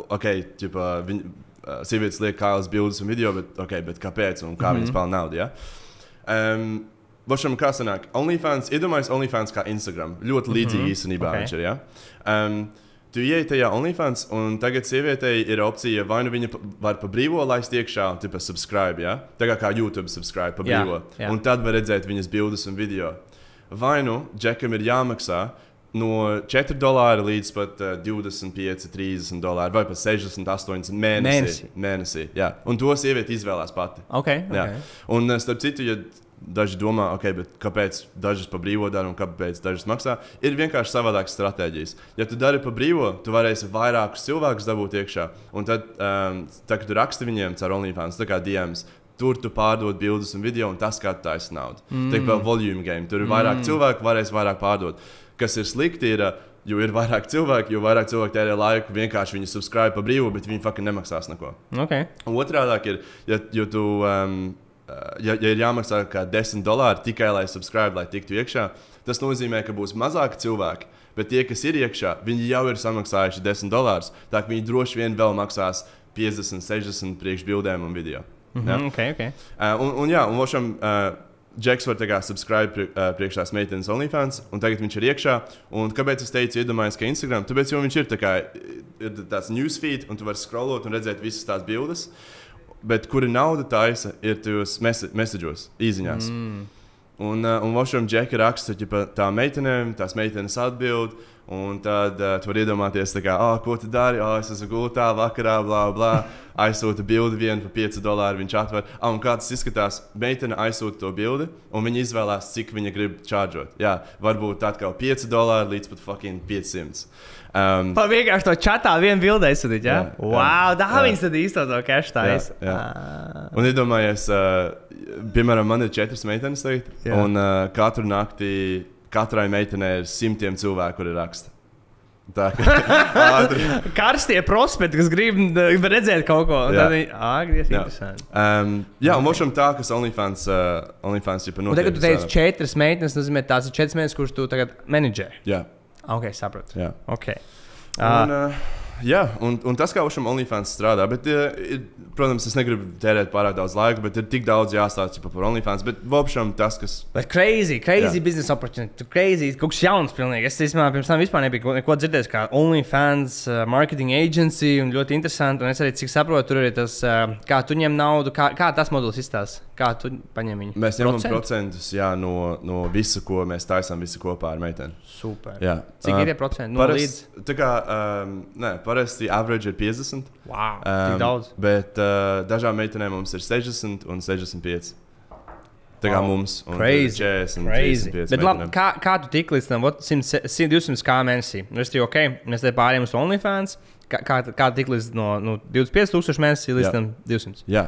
sievietes liek kālas bildes un video, bet kāpēc un kā viņas pelna naudu, ja? Bošam, kā sanāk? OnlyFans, iedomājies OnlyFans kā Instagram. Ļoti līdzīgi īstenībā viņš ir, ja? Tu ieej tajā OnlyFans, un tagad sievietei ir opcija, vai nu viņa var pa brīvo laist iekšā, tipa subscribe, ja? Tā kā YouTube subscribe pa brīvo. Jā. Un tad var redzēt viņas bildes un video. Vai nu Džekam ir jāmaksā no $4 līdz pat $25, $30 vai pat 68 mēnesī. Jā. Un to sieviete izvēlās pati. Jā. Un starp citu, ja daži domā, bet kāpēc dažas pa brīvo dara un kāpēc dažas maksā, ir vienkārši savādākas stratēģijas. Ja tu dari pa brīvo, tu varēsi vairākus cilvēkus dabūt iekšā, un tad, kad tu raksti viņiem caur OnlyFans, tā kā DMs, tur tu pārdod bildes un video, un tas kā tu taisi naudu. Tā kā volume game, tur ir vairāk cilvēku, varēs vairāk pārdot. Kas ir slikti, jo ir vairāk cilvēku tērē laiku, vienkārši viņi subscribe pa brīvo, bet viņi fucking nemaksās neko. Otrādāk ir, ja ir jāmaksā kā $10 tikai, lai subscribe, lai tiktu iekšā, tas nozīmē, ka būs mazāki cilvēki, bet tie, kas ir iekšā, viņi jau ir samaksājuši $10, tā ka viņi droši vien vēl maksās 50, 60 priekš bildēm un video. Okay. Un vošam, Džeks var tā kā subscribe priekš tās meitenes OnlyFans, un tagad viņš ir iekšā. Un kāpēc es teicu, iedomājos, ka Instagram, tāpēc, jo viņš ir tā kā ir tāds newsfeed, un tu vari scrollot un redzēt visas tās bildes. Bet kura nauda taisa, ir tajos message'os, īziņās. Un vošam Džeki raksta tām meitenēm, tās meitenes atbild. Un tad tu vari iedomāties, kā, ko tu dari, es esmu gultā vakarā, blā, aizsūta bildi vienu par $5, viņš atver. Un kā tas izskatās, meitene aizsūta to bildi, un viņa izvēlās, cik viņa grib čārģot. Jā, varbūt atkal $5 līdz pat fucking 500. Vienkārši to čatā vienu bildi aizsūtīt, jā? Wow, viņas tad īsto to cash taisa. Un iedomājies, piemēram, man ir 4 meitenes tagad, un katru nakti katrai meitenei ir 100 cilvēku, kuri raksta. Tā kā karstie prospekti, kas grib redzēt kaut ko. Tad interesanti. Jā, un mošam tā, kas OnlyFans ir par notiek. Un tagad tu teici 4 meitenes, nozīmē tās ir 4 meitenes, kuras tu tagad menedžē. Jā. Ok, sapratu. Jā. Okay. Un tas, kā šim OnlyFans strādā, bet, protams, es negribu tērēt pārāk daudz laika, bet ir tik daudz jāstāsta par OnlyFans. Bet vopšam tas, kas... Bet crazy business opportunity, crazy, kaut kas jauns pilnīgi. Es pirms tam vispār nebiju neko dzirdējis, kā OnlyFans marketing agency, un ļoti interesanti. Un es arī, cik saprotu, tur arī tas, kā tu ņem naudu, kā tas modulis izstāsta, kā tu paņem viņu. Mēs ņemam procentus, no visa, ko mēs taisām visi kopā ar meiteni. Super. Jā. Cik ir tie procenti? No līdz? Tā kā, parasti average ir 50. Wow, tik daudz. Bet dažām meitenēm mums ir 60 un 65. Tā kā mums ir 40 un 35. Bet labi, kā tu tik līdz tam 100-200 kā mēnesī? Mēs te pārējām uz OnlyFans. Kā tik līdz no 25,000 mēnesī līdz tam 200? Jā.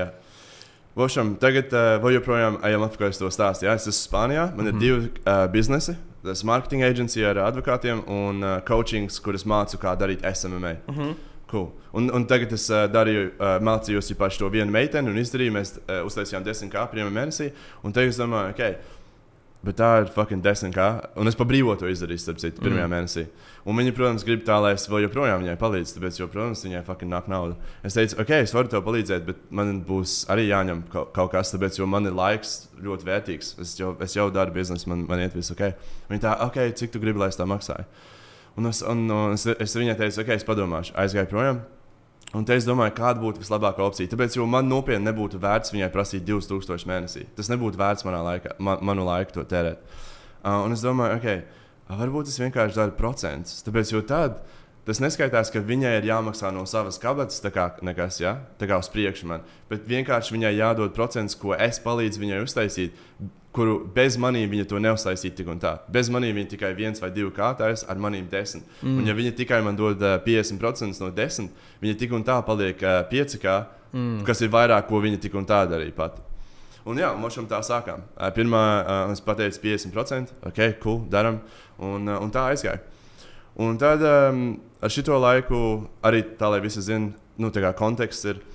Vošam, tagad joprojām ejam atpakaļ uz to stāstu. Es esmu Spānijā, man ir 2 biznesi. Tas ir marketing agencija ar advokātiem un coachings, kuras mācu, kā darīt SMMA. Cool. Un tagad es mācījos pašu to vienu meiteni un izdarīju. Mēs uztaisījām 10K pirmā mēnesī. Un tagad es domāju, bet tā ir fucking 10K. Un es pa brīvo to izdarīju, starp citu, pirmajā mēnesī. Un viņi, protams, grib tā, lai es vēl joprojām viņai palīdzu. Tāpēc, protams, viņai fucking nāk nauda. Es teicu, es varu tev palīdzēt, bet man būs arī jāņem kaut kas, tāpēc, jo man ir laiks ļoti vērtīgs. Es jau daru biznesu, man iet viss ok. Viņi tā, cik tu gribi, lai es tā maksāju? Un es viņai teicu, es padomāšu, aizgāju projām. Un te es domāju, kāda būtu vislabākā opcija. Tāpēc, jo man nopietni nebūtu vērts viņai prasīt 2000 mēnesī. Tas nebūtu vērts manu laiku to tērēt. Un es domāju, varbūt es vienkārši daru procentus. Tāpēc, jo tad tas neskaitās, ka viņai ir jāmaksā no savas kabatas, tā kā nekas, tā kā uz priekšu man. Bet vienkārši viņai jādod procents, ko es palīdzu viņai uztaisīt, kuru bez manīm viņa to neuztaisītu tik un tā. Bez manīm viņa tikai 1 vai 2 kārtājs, ar manīm 10. Un ja viņa tikai man dod 50% no 10, viņa tik un tā paliek 5K, kas ir vairāk, ko viņa tik un tā darīja pati. Un jā, mošam tā sākām. Pirmā es pateicu 50%, cool, daram, un tā aizgāja. Un tad ar šito laiku, arī tā, lai visi zina, tā kā konteksts ir,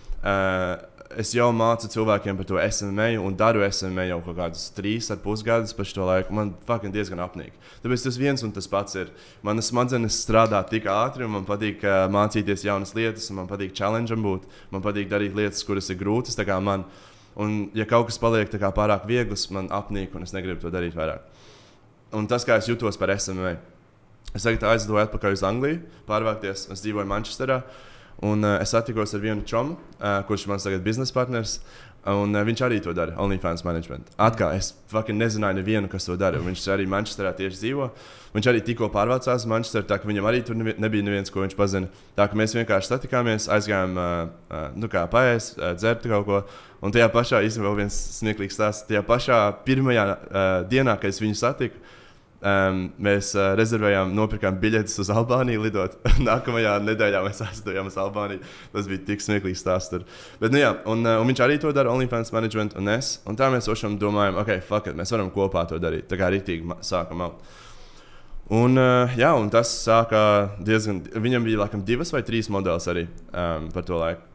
es jau mācu cilvēkiem par to SMMA un daru SMMA jau kaut kādus 3,5 gadus par šo laiku. Man fucking diezgan apnīk. Tāpēc tas viens un tas pats ir. Manas smadzenes strādā tik ātri, un man patīk mācīties jaunas lietas, un man patīk challenge'am būt. Man patīk darīt lietas, kuras ir grūtas, tā kā man. Un ja kaut kas paliek tā kā pārāk viegls, man apnīk, un es negribu to darīt vairāk. Un tas, kā es jutos par SMMA. Es tagad aizdoju atpakaļ uz Angliju, pārvākties. Es dzīvoju Manchesterā. Un es satikos ar vienu čomu, kurš ir mans tagad biznesa partners. Un viņš arī to dara, OnlyFans management. Atkal, es nezināju nevienu, kas to dara. Viņš arī Manchesterā tieši dzīvo. Viņš arī tikko pārvācās uz Manchesteru, tā ka viņam arī tur nebija neviens, ko viņš pazina. Tā ka mēs vienkārši satikāmies, aizgājām paēst, dzert kaut ko. Un tajā pašā, īstenībā vēl viens smieklīgs stāsts, tajā pašā pirmajā dienā, kad es viņu satiku, mēs nopirkām biļetes uz Albāniju lidot. Nākamajā nedēļā mēs aizstojām uz Albāniju. Tas bija tik smieklīgs stāsts tur. Bet, un viņš arī to dara, OnlyFans management un es. Un tā mēs ošam domājam, fuck it, mēs varam kopā to darīt. Tā kā rītīgi sākam out. Un tas sākā diezgan, viņam bija laikam 2 vai 3 modelis arī par to laiku.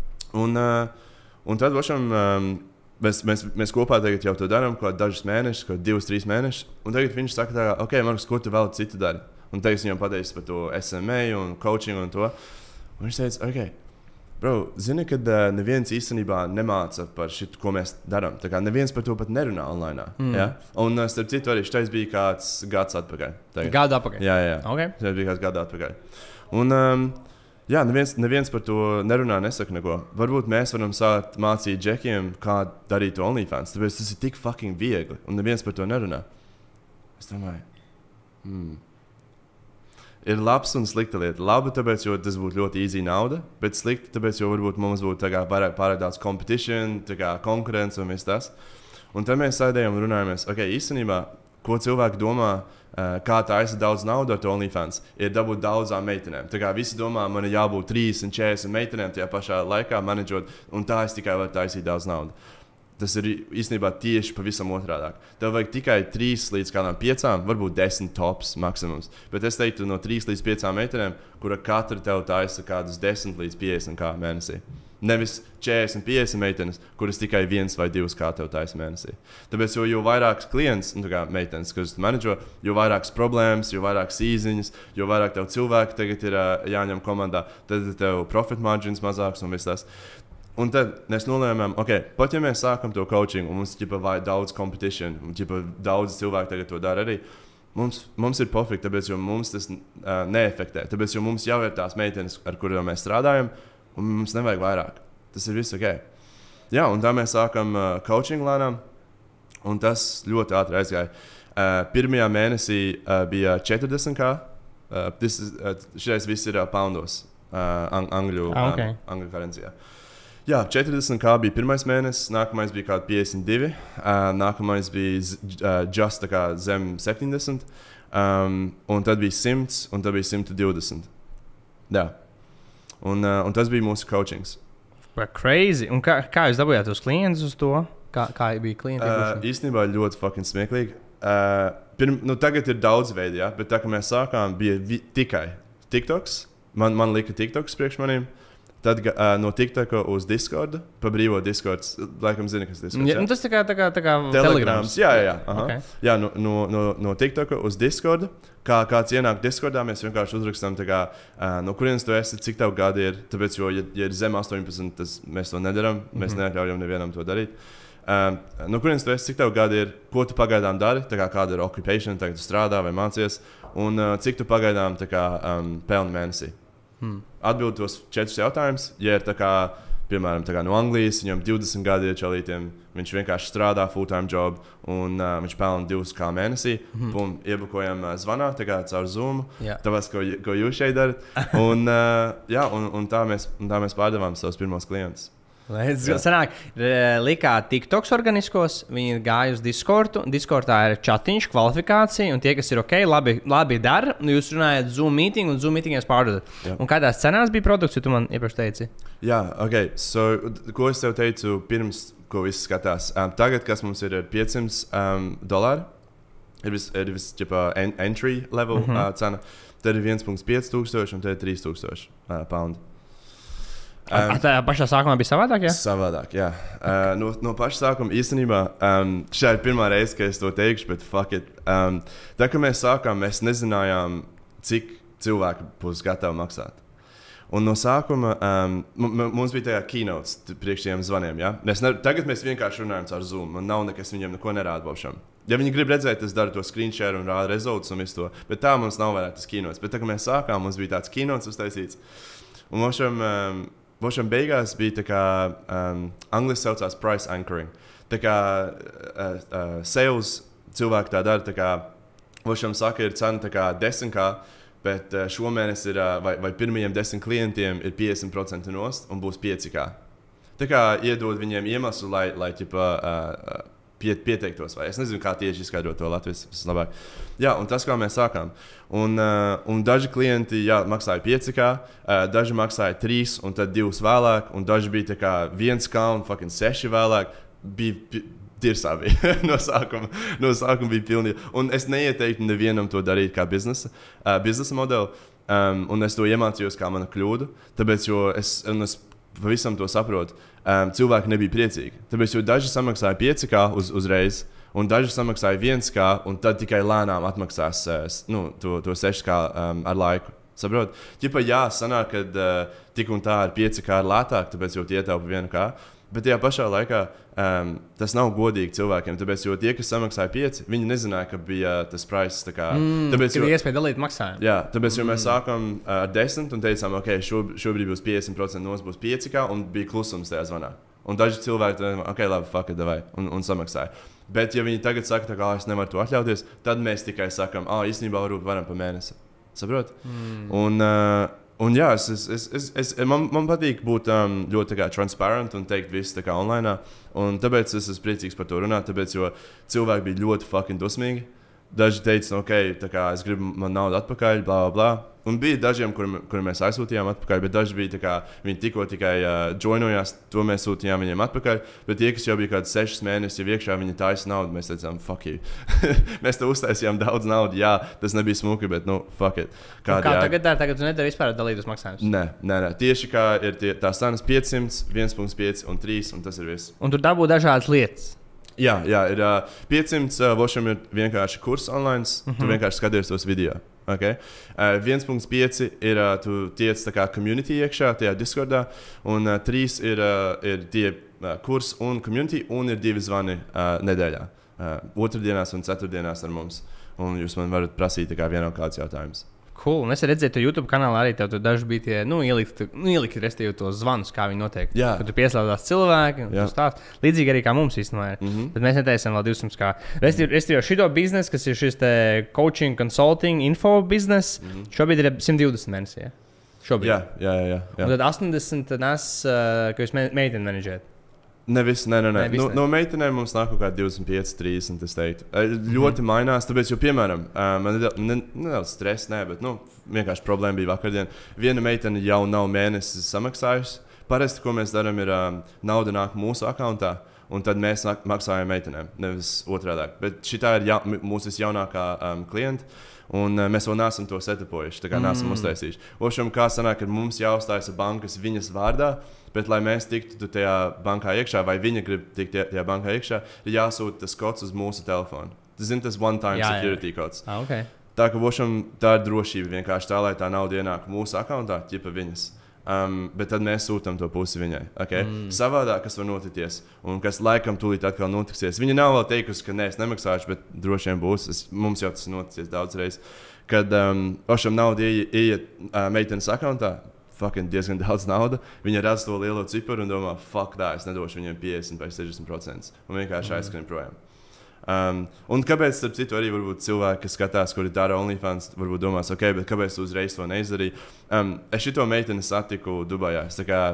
Un tad ošam... Mēs kopā tagad jau to darām, kaut dažus mēnešus, kaut 2-3 mēnešus. Un tagad viņš saka, Markus, ko tu vēl citu dari? Un tagad viņam pateicis par to SMMA un coaching un to. Un viņš teica, Bro, zini, kad neviens īstenībā nemāca par šitu, ko mēs darām. Tā kā neviens par to pat nerunā online. Ja? Un, starp citu, arī šitais bija kāds gads atpakaļ. Gadu atpakaļ? Jā. Okay. Tas bija kāds gadu atpakaļ. Un, jā, neviens par to nerunā, nesaka neko. Varbūt mēs varam sākt mācīt džekiem, kā darīt to OnlyFans. Tāpēc tas ir tik fucking viegli, un neviens par to nerunā. Es domāju, ir labs un slikta lieta. Labi, tāpēc, jo tas būtu ļoti easy nauda, bet slikti, tāpēc, jo varbūt mums būtu pārāk daudz competition, konkurence un viss tas. Un tad mēs sēdējām un runājāmies, ok, īstenībā, ko cilvēki domā, kā taisa daudz naudu ar to OnlyFans, ir dabūt daudzām meitenēm. Tā kā visi domā, man ir jābūt 30, 40 meitenēm tajā pašā laikā menedžot, un tā es tikai varu taisīt daudz naudu. Tas ir īstenībā tieši pavisam otrādāk. Tev vajag tikai 3 līdz 5, varbūt 10 tops maksimums. Bet es teiktu, no 3 līdz 5 meitenēm, kura katra tev taisa kādus 10 līdz 50 kā mēnesī. Nevis 40, 50 meitenes, kuras tikai 1 vai 2 kā tev taisa mēnesī. Tāpēc, jo vairāks klients, meitenes, kas menedžo, jo vairākas problēmas, jo vairākas īziņas, jo vairāk tev cilvēki tagad ir jāņem komandā, tad tev profit margins mazāks un viss tas. Un tad mēs nolēmām, ok, pat ja mēs sākam to coaching, un mums ir daudz competition, un daudz cilvēku tagad to dara arī, mums ir pofīgi, tāpēc, jo mums tas neefektē. Tāpēc, jo mums jau ir tās meitenes, ar kurām mēs strādājam, un mums nevajag vairāk. Tas ir viss ok. Jā, un tā mēs sākam coaching lēnām, un tas ļoti ātri aizgāja. Pirmajā mēnesī bija 40K. Šitais viss ir poundos, angļu karencijā. Jā, 40K bija pirmais mēnesis, nākamais bija kaut 52, nākamais bija just tā kā zem 70, un tad bija 100, un tad bija 120. Jā. Un tas bija mūsu coachings. Crazy. Un kā jūs dabūjāt tos klientus uz to? Kā bija klienti? Īstenībā ļoti fucking smieklīgi. Tagad ir daudz veidi, ja? Bet tā, kā mēs sākām, bija tikai TikToks. Man lika TikToks priekš maniem. Tad no TikToka uz Discord, pa brīvo Discord, laikam zini, kas Discord ir. Ja, tas tā kā Telegrams. Jā. Okay. Jā, no TikToka uz Discord. Kāds ienāk Discordā, mēs vienkārši uzrakstām, no kurienes tu esi, cik tev gadi ir. Tāpēc, jo, ja ir zem 18, tas mēs to nedaram. Mēs neatļaujam nevienam to darīt. No kurienes tu esi, cik tev gadi ir, ko tu pagaidām dari, kāda ir occupation, tagad tu strādā vai mācies, un cik tu pagaidām pelni mēnesī. Atbild tos 4 jautājumus. Ja ir piemēram, no Anglijas, viņam 20 gadi ir čalītiem, viņš vienkārši strādā full-time job un viņš pelna 2K mēnesī. Iebukojam zvanā, caur Zoom, tāpēc, ko jūs šeit darat. Un tā mēs pārdevām savus pirmos klientus. Sanāk, likāt TikToks organiskos, viņi gāja uz Discordu. Discordā ir chatiņš, kvalifikācija, un tie, kas ir ok, labi dara, jūs runājat Zoom meeting, un Zoom meetingos pārdodat. Un kādās cenās bija produkts, jo tu man iepriekš teici? Jā, ok. So, ko es tev teicu pirms, ko viss skatās? Tagad, kas mums ir $500, ir entry level cena, tad ir 1,5 tūkstoši un tad ir 3,000 pounds. Tā pašā sākumā bija savādāk, jā? Savādāk, jā. No paša sākuma īstenībā šī ir pirmā reize, kad es to teikšu, bet fuck it. Tā, kad mēs sākām, mēs nezinājām, cik cilvēki būs gatavi maksāt. Un no sākuma mums bija keynotes priekš tiem zvaniem, jā? Tagad mēs vienkārši runājam caur Zoom, un nav nekas viņiem neko nerāda baušam. Ja viņi grib redzēt, es daru to screen share un rādu rezultus un visu to, bet tā mums nav vairāk tas keynotes. Bet tā, kad mēs sākām, mums bija tāds keynotes uztaisīts. Un Mošam beigās bija angliski saucās price anchoring. Sales cilvēki tā dara, Mošam saka, ir cena 10K, bet šomēnes ir, vai pirmajiem 10 klientiem ir 50% nost un būs 5K. Iedod viņiem iemeslu, lai pieteiktos, vai es nezinu, kā tieši izskaidrot to Latvijas vislabāk. Jā, un tas, kā mēs sākām. Un daži klienti, maksāja 5K, daži maksāja 3 un tad 2 vēlāk, un daži bija 1K un fucking 6 vēlāk. Bija tirsā bija. No sākuma bija pilnīgi. Un es neieteiktu nevienam to darīt kā biznesa modeli, un es to iemācījos kā mana kļūda, tāpēc, jo es pavisam to saprotu. Cilvēki nebija priecīgi. Tāpēc, jo daži samaksāja 5K uzreiz, un daži samaksāja 1K, un tad tikai lēnām atmaksās to 6K ar laiku. Saprot? Ķipa, jā, sanāk, kad tik un tā ar 5K ir lētāk, tāpēc jau ietaupa 1K. Bet tajā pašā laikā tas nav godīgi cilvēkiem, tāpēc, jo tie, kas samaksāja 5, viņi nezināja, ka bija tas price. Tāpēc, jo iespēja dalīt maksājumu. Jā, tāpēc, jo mēs sākām ar 10 un teicām, ok, šobrīd būs 50% nos būs 5K un bija klusums tajā zvanā. Un daži cilvēki teica, ok, labi, fuck it, davai, un samaksāja. Bet, ja viņi tagad saka, ka es nevaru to atļauties, tad mēs tikai sakām, īstenībā varbūt varam pa mēnesi. Saprot? Un jā, man patīk būt ļoti transparent un teikt visu online. Un tāpēc es esmu priecīgs par to runāt, tāpēc, jo cilvēki bija ļoti fucking dusmīgi. Daži teica, ok, es gribu man naudu atpakaļ, bla, bla, bla. Un bija dažiem, kuriem mēs aizsūtījām atpakaļ, bet daži bija viņi tikai joinojās, to mēs sūtījām viņiem atpakaļ. Bet tie, kas jau bija kāds 6 mēnešus jau iekšā, viņi taisa naudu, mēs teicām, fuck you. Mēs te uztaisījām daudz naudu, jā, tas nebija smuki, bet, fuck it. Kā tagad tu nedari vispār dalītus maksājumus? Nē. Tieši kā ir tās cenas 500, 1.5 un 3, un tas ir viss. Un tur dabū dažādas lietas. Jā, ir 500, vošam ir vienkārši kurs online, tu vienkārši skaties tos video. Okay? 1.5 ir tu tiec tā kā community iekšā, tajā Discordā, un 3 ir tie kurs un community, un ir 2 zvani nedēļā. Otrdienās un ceturtdienās ar mums. Un jūs man varat prasīt vienā kāds jautājums. Cool. Un es redzēju, ka YouTube kanālā arī tev daži bija tie, ielikt restīvi tos zvanus, kā viņi notiek. Jā. Kad tu pieslēdzās cilvēki, un tu stāst. Līdzīgi arī kā mums īstenībā ir. Bet mēs netaisam vēl 200 kā. Restīvi šito biznesu, kas ir šis te coaching, consulting, info biznes, šobrīd ir 120 mēnesi. Ja? Šobrīd. Jā. Un tad 80 nes, ka jūs meiteni menedžēt. Nē. No meitenēm mums nāk kaut kā 25, 30, es teiktu. Ļoti mainās, tāpēc, jo, piemēram, man nedaudz stress, bet vienkārši problēma bija vakardien. Viena meitene jau nav mēnesis samaksājusi. Parasti, ko mēs darām, ir nauda nāk mūsu akauntā, un tad mēs maksājam meitenēm, nevis otrādāk. Bet šitā ir mūsu visjaunākā klienta. Un mēs vēl neesam to setapojuši, tā kā neesam uztaisījuši. Ošam, kā sanāk, ka mums jāuzstājas bankas viņas vārdā, bet, lai mēs tiktu tajā bankā iekšā, vai viņa grib tikt tajā bankā iekšā, ir jāsūta tas kods uz mūsu telefonu. Tas one-time security kods. Okay. Tā ka ošam, tā ir drošība vienkārši tā, lai tā nauda ienāk mūsu akauntā, ķipa viņas. Bet tad mēs sūtām to pusi viņai. Okay? Savādāk, kas var notikties, un kas laikam tūlīt atkal notiksies. Viņa nav vēl teikusi, ka nē, es nemaksāšu, bet droši vien būs. Mums jau tas noticies daudz reizes. Kad ošam nauda ieiet meitenes akauntā, fucking diezgan daudz nauda, viņa redz to lielo ciparu un domā, fuck tā, es nedošu viņiem 50 vai 60%. Un vienkārši aizskrien projām. Un kāpēc, starp citu, arī varbūt cilvēki, kas skatās, kuri dara OnlyFans, varbūt domās, ok, bet kāpēc tu uzreiz to neizdarīji? Es šito meiteni satiku Dubajā.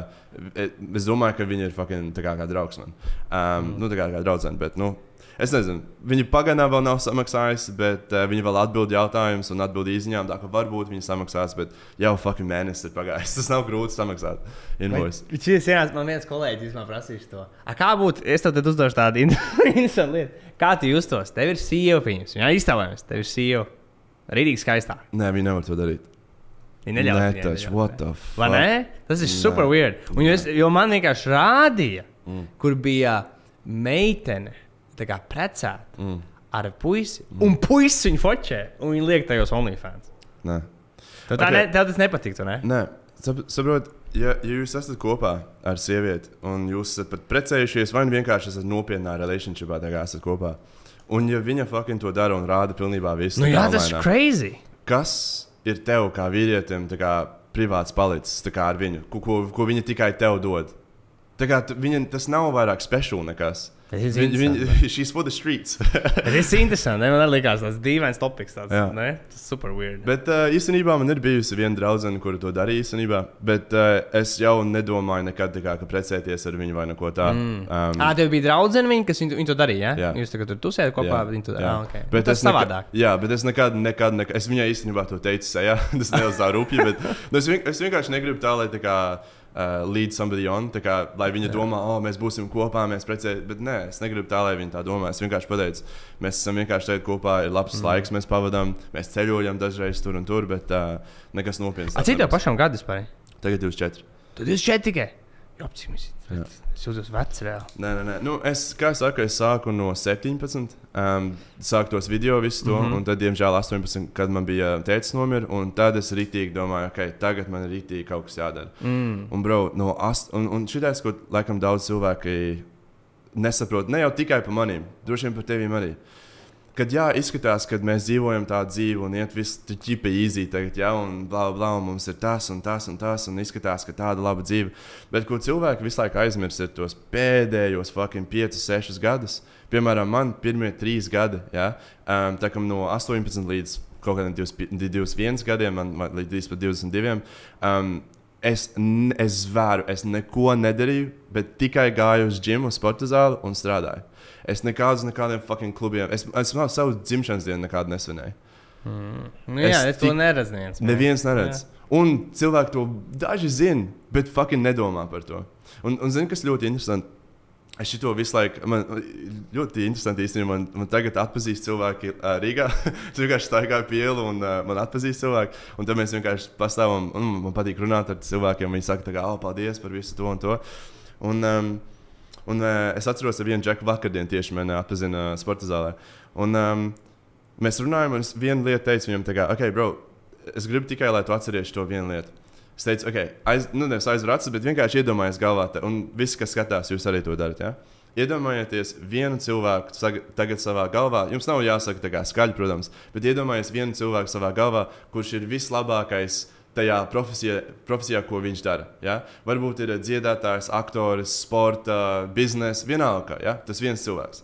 Es domāju, ka viņa ir fucking tā kā draugs man. Tā kā draudzene, bet, es nezinu, viņa pagaidām vēl nav samaksājusi, bet viņa vēl atbild jautājumus un atbild īziņām, tā ka varbūt viņa samaksās, bet jau fucking mēnesis ir pagājis. Tas nav grūti samaksāt invoice. Man viens kolēģis man prasīja to. Kā būtu, es tev uzdošu tādu interesantu lietu. Kā tu justos? Tev ir sieva, viņas. Jā, iztēlojamies, tev ir sieva. Rīdīgi skaistā. Nē, viņa nevar to darīt. Viņa neļauj. Nē, taču, what the fuck? Vai ne? Tas ir super weird. Un jo man vienkārši rādīja, kur bija meitene, tā kā precēta ar puisi, un puisi viņu fočē, un viņi liek tajos OnlyFans. Nē. Tev tas nepatiktu, ne? Nē. Saprot, ja jūs esat kopā ar sievieti, un jūs esat pat precējušies, vai vienkārši esat nopietnā relationshipā, tā kā esat kopā, un ja viņa fucking to dara un rāda pilnībā visu, jā, tas ir crazy. Kas ir tev kā vīrietim tā kā privāts palicis tā kā ar viņu, ko viņa tikai tev dod? Tā kā tas nav vairāk special nekas. She's for the streets. Tas ir interesanti. Man arī likās tāds dīvains topiks. Tas super weird. Bet īstenībā man ir bijusi viena draudzene, kura to darīja īstenībā. Bet es jau nedomāju nekad, kā, ka precēties ar viņu vai neko tā. Tev bija draudzene viņa, kas viņu to darīja? Ja? Jūs tagad tur tusējat kopā, bet viņi to darīja. Okay. Bet tas savādāk. Jā, bet es nekad. Es viņai īstenībā to teicu sejā. Tas nedaudz tā rupji, bet es vienkārši negribu tā, lai tā kā lead somebody on, tā kā, lai viņa domā, mēs būsim kopā, mēs precējamies, bet nē, es negribu tā, lai viņa tā domā. Es vienkārši pateicu, mēs esam vienkārši šeit kopā, ir labs laiks, mēs pavadām, mēs ceļojam dažreiz tur un tur, bet nekas nopietns. Cik tev pašam gadus pārēj? Tagad 24. Tu 24 tikai? Apcīmīs. Es jūtos vecs reāli. Nē. Nu, es sāku no 17. Sāku tos video visu to, un tad, diemžēl, 18, kad man bija tētis nomira, un tad es rītīgi domāju, ok, tagad man ir rītīgi kaut kas jādara. Un, bro, un šitais, ko laikam daudz cilvēki nesaprot, ne jau tikai par maniem, droši vien par tevīm arī. Kad izskatās, kad mēs dzīvojam tādu dzīvi un iet viss ķipa easy tagad, un blā, un mums ir tas, un izskatās, ka tāda laba dzīve. Bet ko cilvēki visu laiku aizmirst ir tos pēdējos fucking 5-6 gadus. Piemēram, man pirmie 3 gadi, tā kā no 18 līdz kaut kādiem 21 gadiem, man līdz 22, es zvēru, es neko nedarīju, bet tikai gāju uz džimu, sporta zāli un strādāju. Es nekādiem fucking klubiem, es savu dzimšanas dienu nekādu nesvinēju. Nu jā, es to neredzu neviens. Neviens neredz. Un cilvēki to daži zina, bet fucking nedomā par to. Un zini, kas ļoti interesanti? Es šito visu laiku, man ļoti interesanti īstenībā, man tagad atpazīst cilvēki Rīgā. Es vienkārši staigāju pa ielu un man atpazīst cilvēki. Un tad mēs vienkārši pastāvam, un man patīk runāt ar cilvēkiem. Viņi saka, paldies par visu to un to. Un es atceros ar vienu džeku vakardien tieši mani atpazina sporta zālē. Un mēs runājam, un es vienu lietu teicu viņam, ok, bro, es gribu tikai, lai tu atceries to vienu lietu. Es teicu, ok, nevis aizver acis, bet vienkārši iedomājies galvā, un visi, kas skatās, jūs arī to darat, ja? Iedomājieties vienu cilvēku tagad savā galvā, jums nav jāsaka skaļi, protams, bet iedomājieties vienu cilvēku savā galvā, kurš ir vislabākais tajā profesijā, ko viņš dara, ja? Varbūt ir dziedātājs, aktors, sporta, biznesa, vienalga, ja? Tas viens cilvēks.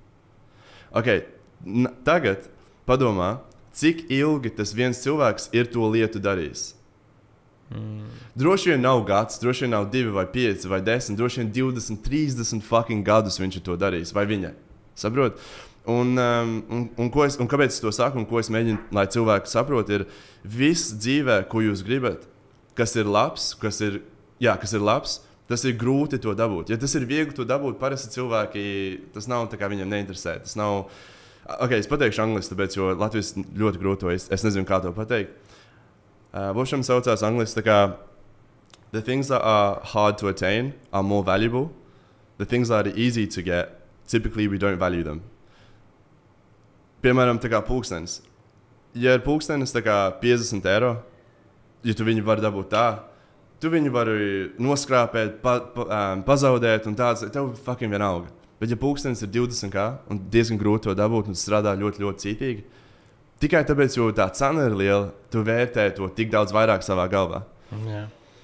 Ok, tagad padomā, cik ilgi tas viens cilvēks ir to lietu darījis. Droši vien nav gads, droši vien nav 2 vai 5 vai 10, droši vien 20, 30 fucking gadus viņš ir to darījis, vai viņa. Saprot? Un kāpēc es to saku un ko es mēģinu, lai cilvēki saprot, ir viss dzīvē, ko jūs gribat, kas ir labs, tas ir grūti to dabūt. Ja tas ir viegli to dabūt, parasti cilvēki, tas nav tā kā viņam neinteresē. Tas nav, ok, es pateikšu angliski, tāpēc, jo Latvijas ļoti grūti to, es nezinu, kā to pateikt. Bošam saucās angliski tā kā the things that are hard to attain are more valuable. The things that are easy to get, typically we don't value them. Piemēram, tā kā pulkstenis. Ja ir pulkstenis tā kā 50 eiro, ja tu viņu vari dabūt tā, tu viņu vari noskrāpēt, pazaudēt un tāds, tev fucking vienalga. Bet ja pulkstenis ir 20 un diezgan grūti to dabūt un strādā ļoti, ļoti cītīgi, tikai tāpēc, jo tā cena ir liela, tu vērtē to tik daudz vairāk savā galvā. Jā.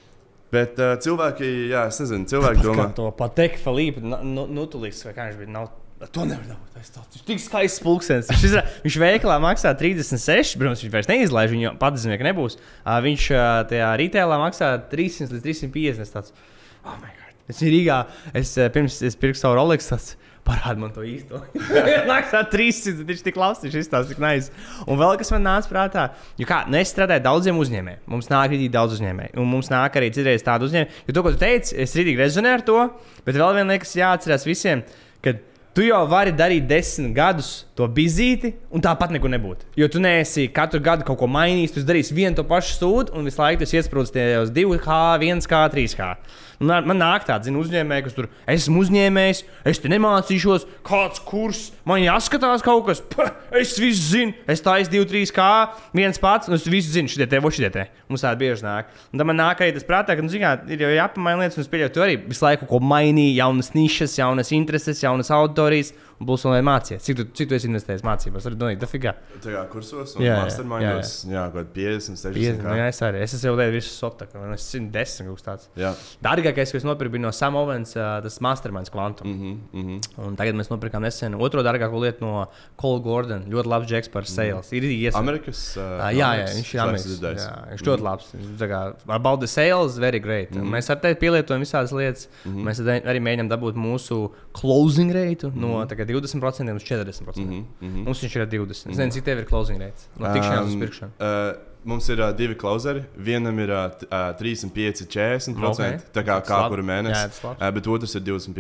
Bet cilvēki, es nezinu, cilvēki domā... To pateikt, Filipa, nutulīgs, vai kā viņš bija, nav... To nevar dabūt, viņš tik skaists pulkstenis. Viņš veikalā maksā 36, protams, viņš vairs neizlaiž, viņu padziņnieka nebūs. Viņš tajā retailā maksā 300 līdz 350. Tāds, oh my God. Es Rīgā, pirms es pirku savu Rolex, tāds... Parādi man to īsto. Maksā 300, viņš tik labs, viņš izstāsta, tik nice. Un vēl kas man nāca prātā, jo kā, es strādāju daudziem uzņēmējiem. Mums nāk rītīgi daudz uzņēmēju. Un mums nāk arī citreiz tādu uzņēmēju. Jo to, ko tu teici, es rītīgi rezonēju ar to, bet vēl viena liekas jāatcerās visiem, kad tu jau vari darīt 10 gadus to bizīti un tāpat neko nebūt. Jo tu neesi katru gadu kaut ko mainījis, tu darīsi vienu to pašu sūdu un visu laiku tu iesprūdzi tajos 2K, 1K, 3K. Man nāk tāds, uzņēmēji, kas tur esmu uzņēmējs, es te nemācīšos, kāds kurs, man jāskatās kaut kas, es visu zinu, es taisu 2-3K, viens pats, un es visu zinu, šitie te. Mums tādi bieži nāk. Un tad man nāk arī tas prātā, ka, ir jau jāpamaina lietas, un es pieļauju, tu arī visu laiku ko mainīji, jaunas nišas, jaunas intereses, jaunas auditorijas, un būs vēl mācīties. Cik tu esi investējis mācībās? Arī donīt, dafigā. Tā kā kursos un mastermindos, kaut 50, 60. Jā, es arī. Es esmu jau visu sotaka, man es 110 kaut tāds. Jā. Dārgākais, ko es nopirku, bija no Sam Owens, tas masterminds Quantum. Un tagad mēs nopirkām nesen otro dārgāko lietu no Cole Gordon. Ļoti labs džeks par sales. Amerikas? Jā, viņš ir Amerikas. Viņš ļoti labs. About the sales, very great. Mēs ar tevi pielietojam visādas lietas. Mēs arī mēģinām dabūt mūsu closing rate no 20% uz 40%. Mums viņš ir 20%. Es nezinu, cik tev ir closing rate no tikšanās uz pirkšanu. Mums ir 2 closeri. Vienam ir 35, 40%, tā kā kuru mēnesi, bet otrs ir 25%.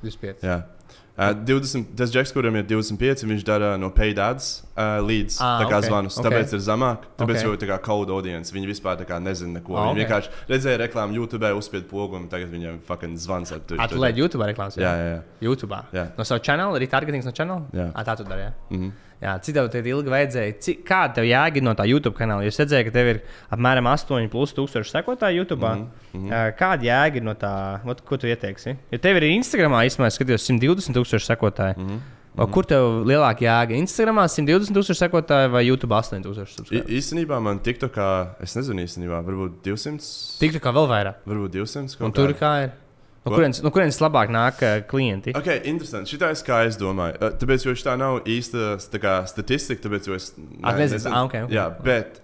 25. Jā. 20, tas džeks, kuram ir 25, viņš dara no paid ads līdz zvanus. Tāpēc ir zemāk. Tāpēc jau tā kā cold audience. Viņi vispār tā kā nezina neko. Viņi vienkārši redzēja reklāmu YouTube, uzspied pogu un tagad viņiem fucking zvans. Tu lēd YouTube reklāmas? Jā. YouTube? Jā. No savu channel? Arī targetings no channel? Jā. Tā tu dari, jā? Jā, cik tev ilgi vajadzēja? Kāda tev jēga no tā YouTube kanāla? Es redzēju, ka tev ir apmēram 8,000 sekotāji YouTube. Kāda jēga ir no tā? Ko tu ieteiksi? Ja tev ir Instagramā, īstenībā, skatījos 120,000 sekotāji. Kur tev lielāka jēga? Instagramā 120,000 sekotāji vai YouTube 8,000 sekotāji? Īstenībā man TikTokā, es nezinu īstenībā, varbūt 200. TikTokā vēl vairāk? Varbūt 200. Un tur kā ir? No kurienes labāk nāk klienti? Ok, interesanti. Šitā ir kā es domāju. Tāpēc, jo šitā nav īsta statistika, tāpēc, jo es nezinu. Okay. Jā, bet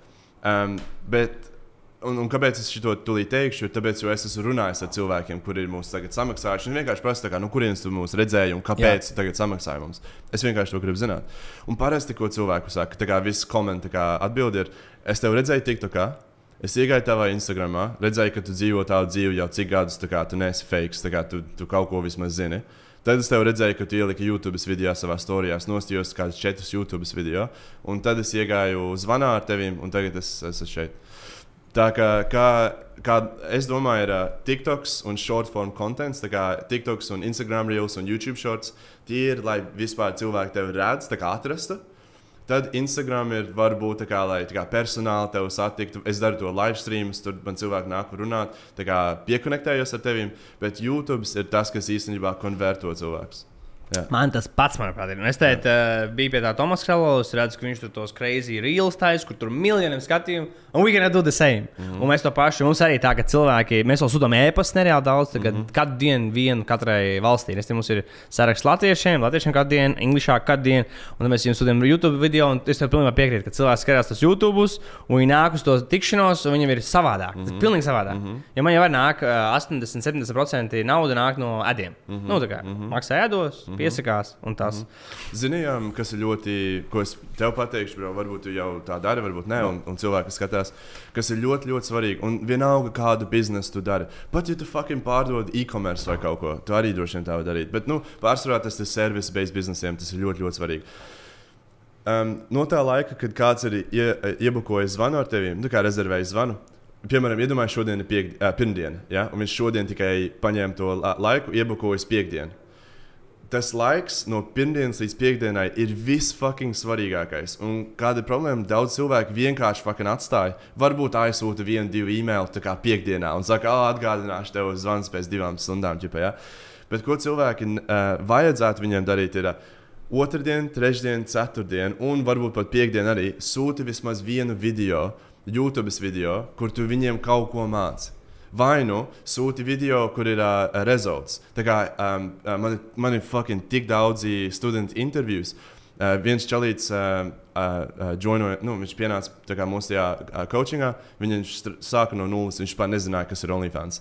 un kāpēc es šito tūlīt teikšu? Tāpēc, jo es esmu runājis ar cilvēkiem, kuri ir mūs tagad samaksājuši. Viņi vienkārši prasa, no kurienes tu mūs redzēji un kāpēc tu tagad samaksāji mums. Es vienkārši to gribu zināt. Un parasti, ko cilvēku saka, viss komenti atbildi ir, es tev redzēju TikTokā. Es iegāju tavā Instagramā, redzēju, ka tu dzīvo tādu dzīvi jau cik gadus, tu neesi fakes, tu kaut ko vismaz zini. Tad es tev redzēju, ka tu ieliki YouTube video savā storijās, nostījos kādus 4 YouTube video, un tad es iegāju zvanā ar tevim, un tagad es esmu šeit. Tā kā es domāju, ir TikToks un short form contents, tā kā TikToks un Instagram Reels un YouTube Shorts, tie ir, lai vispār cilvēki tevi redz, atrastu. Tad Instagram ir varbūt lai personāli tevi satiktu. Es daru to live streamus, tur man cilvēki nāk runāt, piekonektējos ar teviem. Bet YouTube ir tas, kas īstenībā konverto cilvēkus. Jā. Man tas pats, manuprāt, ir. Es biju pie tā Tomas Kralovis, redzu, ka viņš tur tos crazy reels taisa, kur tur miljoniem skatījumu, un we gonna do the same. Un mēs to pašu, mums arī tā, ka cilvēki, mēs vēl sūtām e-pastu nereāli daudz, katru dienu vienu katrai valstī. Mums ir saraksts latviešiem katru dienu, anglišā katru dienu, un tad mēs jums sūtām YouTube video, un es tev pilnībā piekrītu, ka cilvēki skatās tos YouTubus, un viņi nāk uz to tikšanos, un viņiem ir savādāk. Tas ir pilnīgi savādāk. Ja man jau var nāk 80-70% nauda nāk no adiem. Nu, tā kā maksā ēdos. Piesakās un tas. Zinījām, kas ir ļoti, ko es tev pateikšu, bro, varbūt tu jau tā dari, varbūt ne, un cilvēki skatās, kas ir ļoti, ļoti svarīgi. Un vienalga, kādu biznesu tu dari. Pat ja tu fucking pārdod e-commerce vai kaut ko, tu arī droši vien tā var darīt. Bet, pārsvarā tas ir service-based biznesiem, tas ir ļoti, ļoti svarīgi. No tā laika, kad kāds arī iebukojis zvanu ar teviem, kā rezervēja zvanu, piemēram, iedomāju, šodien ir pirmdiena, ja? Un viņš šodien tikai paņēma to laiku, iebukojas piekdienu. Tas laiks no pirmdienas līdz piekdienai ir fucking svarīgākais. Un kāda ir problēma? Daudz cilvēku vienkārši fucking atstāja. Varbūt aizsūta 1-2 e-mail tā kā piekdienā un saka, atgādināšu tev zvans pēc 2 stundām. Ķipa, ja? Bet ko cilvēki vajadzētu viņiem darīt ir otrdien, trešdien, ceturtdien un varbūt pat piekdien arī sūti vismaz vienu video, YouTube video, kur tu viņiem kaut ko māci. Vai sūti video, kur ir results. Tā kā man ir fucking tik daudzi studentu intervijas. Viens čalīts joinoja, viņš pienāca mūsu tajā coachingā. Viņš sāka no nulles, viņš pār nezināja, kas ir OnlyFans.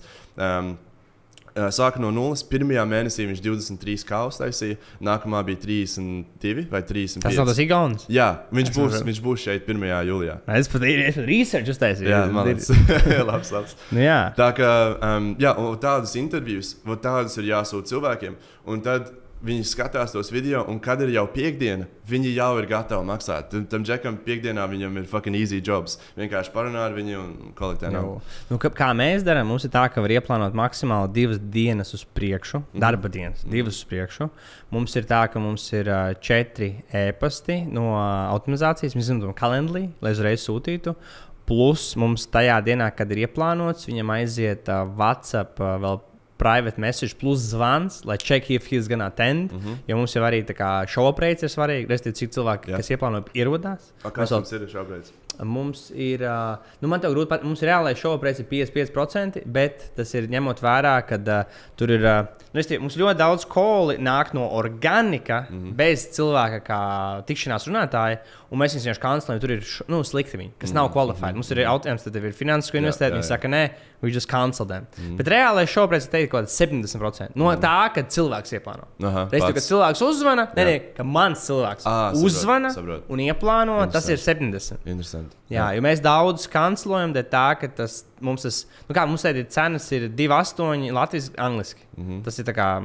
Sāka no nulles, pirmajā mēnesī viņš 23K uztaisīja, nākamā bija 32 vai 35. Tas nav tas Igaunis? Jā, viņš būs šeit 1. jūlijā. Es pat research uztaisīju. Jā, man liekas, labs. Jā. Tā kā, tādas intervijas, tādas ir jāsūt cilvēkiem, un tad viņi skatās tos video, un kad ir jau piekdiena, viņi jau ir gatavi maksāt. Tam džekam piekdienā viņam ir fucking easy jobs. Vienkārši parunā ar viņu un kolektē naudu. Kā mēs darām, mums ir tā, ka var ieplānot maksimāli 2 dienas uz priekšu, darba dienas, 2 uz priekšu. Mums ir tā, ka mums ir 4 e-pasti no automatizācijas, mēs zinām kalendrī, lai uzreiz sūtītu. Plus mums tajā dienā, kad ir ieplānots, viņam aiziet WhatsApp vēl private message plus zvans, lai check if he's gonna attend. Jo mums jau arī tā kā showpreids ir svarīgi, respektīvi, cik cilvēki, kas ieplāno, ierodās. Kas mums ir showpreids? Mums ir, man tev grūti pateikt, mums ir reālais showpreids ir 55%, bet tas ir ņemot vērā, ka tur ir, mums ļoti daudz koli nāk no organika, bez cilvēka kā tikšanās runātāja, un mēs viņus vienkārši kancelējam, tur ir slikti viņi, kas nav qualified. Mums ir jautājums, tad ir finanses, ko investēt, viņi saka, nē, we just cancel them. Bet reālais showpreids ir teikt kaut kāds 70%. No tā, kad cilvēks ieplāno. Respektīvi, kad cilvēks uzvana, ka mans cilvēks uzvana un ieplāno, tas ir 70%. Interesanti. Jā, jo mēs daudz kancelējam, bet tā, ka mums ir cenas ir 2,8 Latvijas angliski. Tas ir tā kā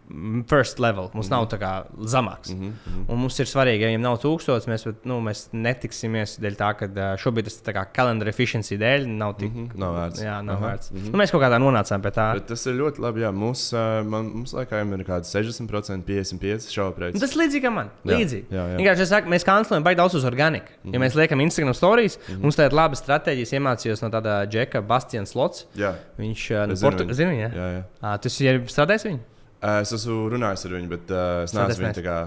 first level. Mums nav tā kā zemāks. Un mums ir svarīgi, ja viņiem nav 1000, mēs netiksimies dēļ tā, ka šobrīd tas tā kā calendar efficiency dēļ nav tik... Nav vērts. Jā, nav vērts. Mēs kaut kādā nonācām pie tā. Bet tas ir ļoti labi, jā. Mums laikam ir kādi 60%, 55% šauprēc. Tas līdzīgi kā man. Līdzīgi. Jā. Vienkārši es saku, mēs kancelējam baigi daudz uz organiku. Ja mēs liekam Instagram stories, mums tā ir laba stratēģijas iemācījos no tāda Džeka Bastians Slots. Jā. Viņš zini, jā? Jā. Tu esi strādājis viņu? Es esmu runājis ar viņu, bet es neesmu viņu tā kā...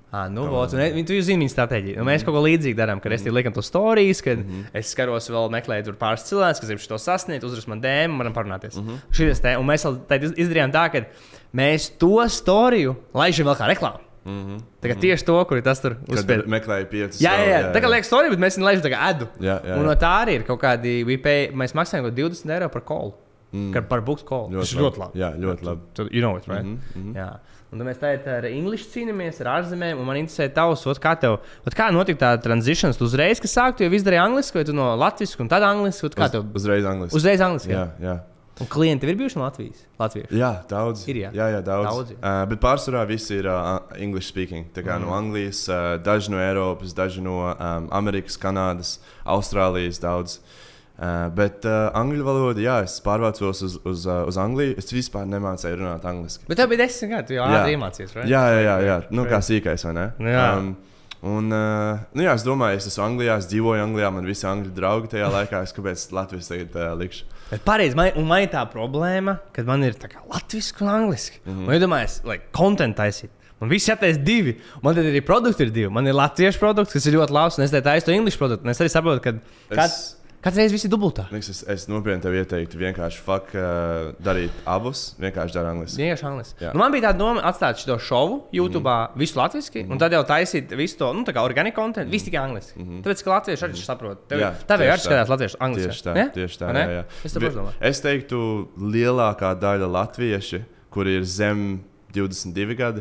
Tu zini viņa stratēģiju. Mēs kaut ko līdzīgu darām, kad es liekam to stories, kad es skaros vēl meklēju tur pāris cilvēkus, kas grib šo sasniegt, uzrakst man DM, varam parunāties. Un mēs vēl izdarījām tā, ka mēs to storiju laižam vēl kā reklāmu. Tagad tieši to, kur tas tur uzspēj. Meklēju 5. Jā. Tā kā liek storiju, bet mēs viņu laižam tā kā edu. Jā. Un no tā arī ir kaut kādi, mēs maksājam €20 par call. Par booked call. Tas ir ļoti labi. Jā, ļoti labi. You know it, right? Jā. Un tad mēs tagad ar English cīnāmies, ar ārzemēm, un man interesē tavs, kā notika tā transitions? Tu uzreiz, kad sāktu, jau izdarīji angliski, vai tu no latvisku un tad angliski? Uzreiz angliski. Uzreiz angliski, jā. Un klienti ir bijuši no Latvijas? Latvieši? Jā, daudz. Ir, jā? Jā, daudz. Bet pārsvarā visi ir English speaking. Tā kā no Anglijas, daži no Eiropas, daži no Amerikas, Kanādas, Austrālijas daudz. Bet angļu valoda, jā, es pārvācos uz Angliju. Es vispār nemācēju runāt angliski. Bet tev bija 10 gadi, tu jau ātri iemācījies, right? Jā. Nu, kā sīkais, vai ne? Jā. Jā, es domāju, es esmu Anglijā, es dzīvoju Anglijā, man visi angļu draugi tajā laikā. Kāpēc Latvijas tagad likšu? Bet pareizi, man ir tā problēma, kad man ir tā kā latviski un angliski. Un iedomājies, content taisīt. Man viss jātais 2. Man tad arī produkti ir 2. Man ir latviešu produkts, kas ir ļoti labs, un es taisu to English produktu. Un es arī saprotu, ka katru reizi viss ir dubultā. Es nopietni tev ieteiktu vienkārši darīt abus, vienkārši darīt angliski. Vienkārši angliski. Man bija tāda doma atstāt šo šovu YouTube visu latviski, un tad jau taisīt visu to, tā kā organiku kontentu, visu tikai angliski. Tāpēc, ka latvieši arī saprot. Tev arī skatās latviešu angliski. Tieši tā, jā. Es teiktu, lielākā daļa latvieši, kuri ir zem 22 gadi,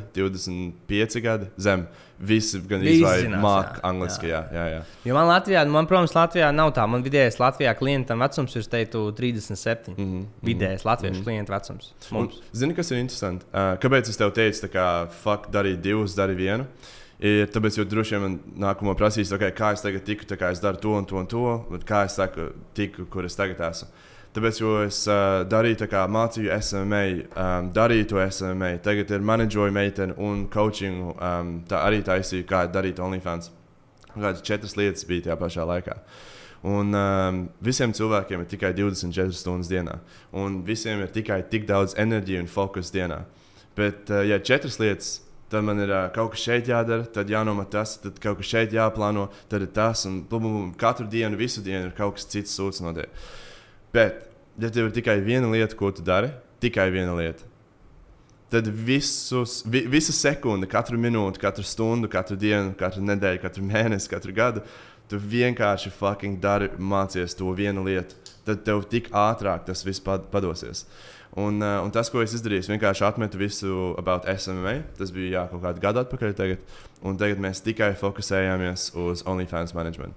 25 gadi, zem. Visi gan izvairīt māk angliski, jā. Jo man, protams, Latvijā nav tā. Man vidējais Latvijā klientam vecums ir, teiktu, 37. Vidējais latviešu klientu vecums. Zini, kas ir interesanti? Kāpēc es tev teicu, darīt 2, dari 1? Tāpēc, jo droši vien man nākamo prasīs, kā es tagad tiku, es daru to un to, bet kā es tiku, kur es tagad esmu. Tāpēc, jo es darīju, mācīju SMA, darīju to SMA, tagad ir menedžoju meiteni un coachingu, tā arī taisīju, kā darīt OnlyFans. Kādas 4 lietas bija tajā pašā laikā. Un visiem cilvēkiem ir tikai 24 stundas dienā. Un visiem ir tikai tik daudz enerģiju un fokus dienā. Bet, ja 4 lietas, tad man ir kaut kas šeit jādara, tad jānomat tas, tad kaut kas šeit jāplāno, tad ir tas, un katru dienu, visu dienu ir kaut kas cits sūds notiek. Bet, ja tev ir tikai viena lieta, ko tu dari, tikai viena lieta, tad visu sekundi, katru minūti, katru stundu, katru dienu, katru nedēļu, katru mēnesi, katru gadu, tu vienkārši dari, mācies to vienu lietu. Tad tev tik ātrāk tas viss padosies. Un tas, ko es izdarīju, vienkārši atmetu visu about SMA. Tas bija kaut kādu gadu atpakaļ tagad. Un tagad mēs tikai fokusējāmies uz OnlyFans management.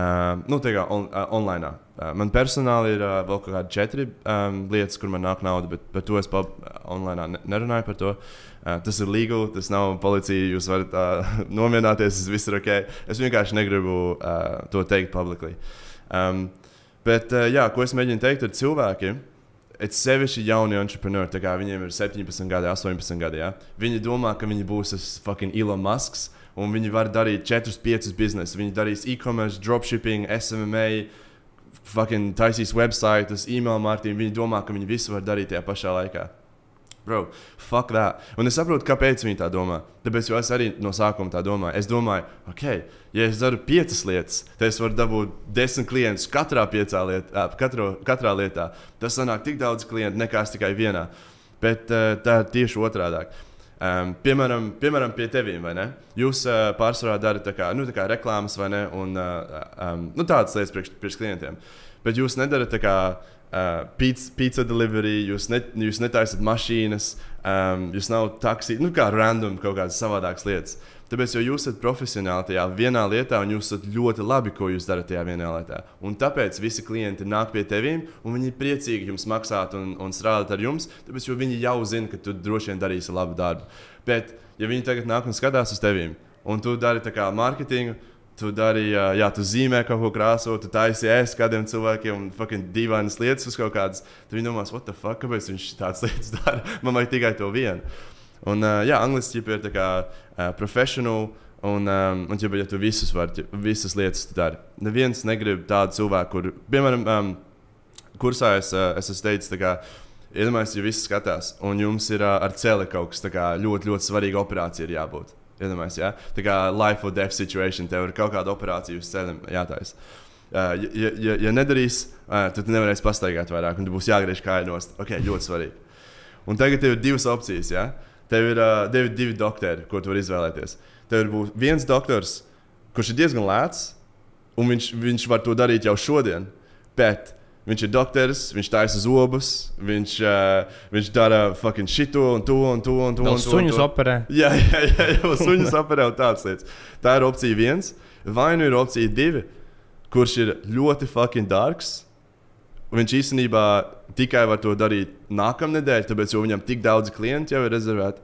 Online. Man personāli ir vēl kaut kādi 4 lietas, kur man nāk nauda, bet par to es online nerunāju par to. Tas ir legal, tas nav policija, jūs varat nomierināties, tas viss ir ok. Es vienkārši negribu to teikt publicly. Bet, ko es mēģinu teikt ar cilvēkiem, ir sevišķi jauni entrepreneur, tā kā viņiem ir 17 gadi, 18 gadi, ja? Viņi domā, ka viņi būs fucking Elon Musks, un viņi var darīt 4-5 biznesus. Viņi darīs e-commerce, dropshipping, SMA, fucking taisīs websites, email marketing. Viņi domā, ka viņi visu var darīt tajā pašā laikā. Bro, fuck that. Un es saprotu, kāpēc viņi tā domā. Tāpēc, jo es arī no sākuma tā domāju. Es domāju, ja es daru 5 lietas, tad es varu dabūt 10 klientus katrā lietā. Tas sanāk tik daudz klientu nekā tikai vienā. Bet tā ir tieši otrādāk. Piemēram, pie tevīm, vai ne? Jūs pārsvarā darat tā kā reklāmas, vai ne? Un tādas lietas priekš klientiem. Bet jūs nedarat tā kā pizza delivery, jūs netaisat mašīnas, Jūs nav taksī, nu kā random kaut kādas savādākas lietas. Tāpēc, jo jūs esat profesionāli tajā vienā lietā, un jūs esat ļoti labi, ko jūs darat tajā vienā lietā. Un tāpēc visi klienti nāk pie tevīm, un viņi ir priecīgi jums maksāt un strādāt ar jums, tāpēc, jo viņi jau zina, ka tu droši vien darīsi labu darbu. Bet, ja viņi tagad nāk un skatās uz tevīm, un tu dari tā kā marketingu, tu dari, tu zīmē kaut ko krāso, tu taisi ēst kādiem cilvēkiem un fucking dīvainas lietas uz kaut kādas, tad viņi domās, what the fuck, kāpēc viņš tādas lietas dara? Man vajag tikai to vienu. Un, angliski ir tā kā professional, un ja tu visas lietas tu dari. Neviens negrib tādu cilvēku, kur, piemēram, kursā es esmu teicis, tā kā, iedomājieties, ja visi skatās, un jums ir ar celi kaut kas tā kā ļoti, ļoti svarīga operācija ir jābūt. Iedomājieties, ja? Tā kā life or death situation, tev ir kaut kāda operācija uz ceļiem jātaisa. Ja nedarīs, tad tu nevarēsi pastaigāt vairāk, un tu būs jāgriež kāja nost. Ok, ļoti svarīgi. Un tagad tev ir divas opcijas, ja? Tev ir divi doktori, ko tu vari izvēlēties. Tev ir viens doktors, kurš ir diezgan lēts, un viņš var to darīt jau šodien, bet viņš ir doktors, viņš taisa zobus, viņš dara fucking šito un to un to un to. Vēl suņus operē. Jā, suņus operē un tādas lietas. Tā ir opcija 1. Vai nu ir opcija 2, kurš ir ļoti fucking dārgs. Viņš īstenībā tikai var to darīt nākamnedēļ, tāpēc, jo viņam tik daudz klienti jau ir rezervēti.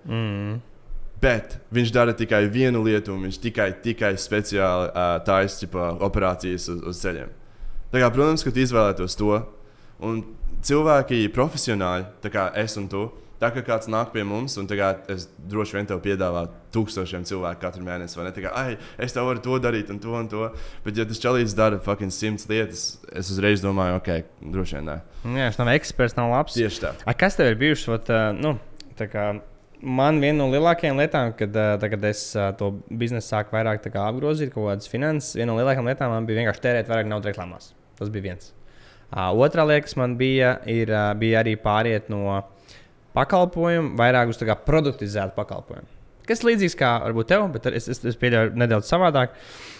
Bet viņš dara tikai vienu lietu, un viņš tikai speciāli taisa operācijas uz ceļiem. Tā kā, protams, ka tu izvēlētos to. Un cilvēki profesionāļi, tā kā es un tu, tā kā kāds nāk pie mums, un es droši vien tev piedāvāju 1000 cilvēku katru mēnesi, vai ne? Tā kā, es tev varu to darīt un to un to. Bet, ja tas čalīts dara fucking 100 lietas, es uzreiz domāju, ok, droši vien nē. Jā, viņš nav eksperts, nav labs. Tieši tā. Kas tev ir bijušas, tā kā man viena no lielākajām lietām, kad es to biznesu sāku vairāk apgrozīt, kaut kādas finanses, viena no lielākajām lietām man bija vienkārši tērēt vairāk naudas reklāmās. Tas bija viens. Otrā lieta, kas man bija arī pāriet no pakalpojumu vairāk uz produktizētu pakalpojumu. Kas līdzīgs kā varbūt tev, bet es pieļauju nedaudz savādāk.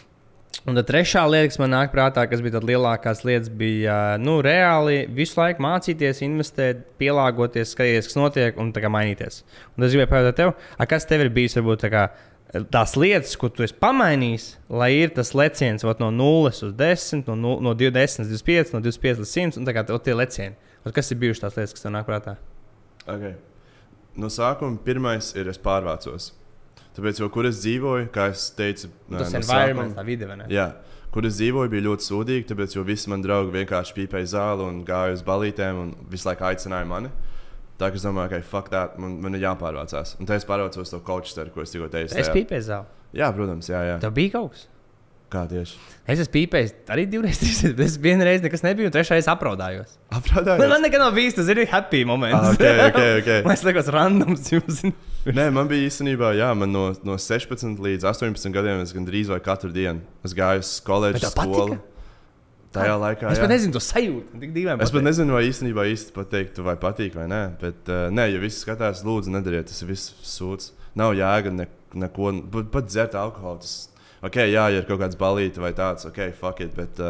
Un tad trešā lieta, kas man nāk prātā, kas bija tāda lielākās lietas, bija reāli visu laiku mācīties, investēt, pielāgoties, skatīties, kas notiek un mainīties. Un es gribēju pajautāt tev, kas tev ir bijis varbūt tās lietas, ko tu esi pamainījis, lai ir tas leciens no 0 uz 10, no 20 līdz 25, no 25 līdz 100, un tie lecieni. Un kas ir bijušas tās lietas, kas tev nāk prātā? Okay. No sākuma pirmais ir es pārvācos. Tāpēc, kur es dzīvoju, kā es teicu, tas environment, tā vide, vai ne? Jā, kur es dzīvoju, bija ļoti sūdīgi, tāpēc, jo visi mani draugi vienkārši pīpēja zāli un gāja uz balītēm un visu laiku aicināja mani. Tā kā es domāju, ka fuck that, man ir jāpārvācās. Un tā es pārvācos to Colchesteru, ko es tikko teicu. Es pīpēju zāli? Jā, protams, jā. Tev bija kaut kas? Kā tieši? Es esmu pīpējis arī 2 reizes, 3 reizes. Es vienreiz nekas nebija, un 3 reizes apraudājos. Apraudājos? Man nekad nav bijis, tas ir happy moments. Okay. Man liekas randoms, jūs. Nē, man bija īstenībā, man no 16 līdz 18 gadiem es gandrīz vai katru dienu. Es gāju uz koledžu skolu. Tajā laikā, es pat nezinu to sajūtu. Es pat nezinu, vai īstenībā īsti pateikt, vai patīk vai nē. Bet, nē, ja visi skatās, lūdzu, nedariet, tas ir viss sūds. Nav jēga neko, pat dzert alkoholu. Tas, ok, jā, ja ir kaut kāds balīti vai tāds, ok, fuck it, bet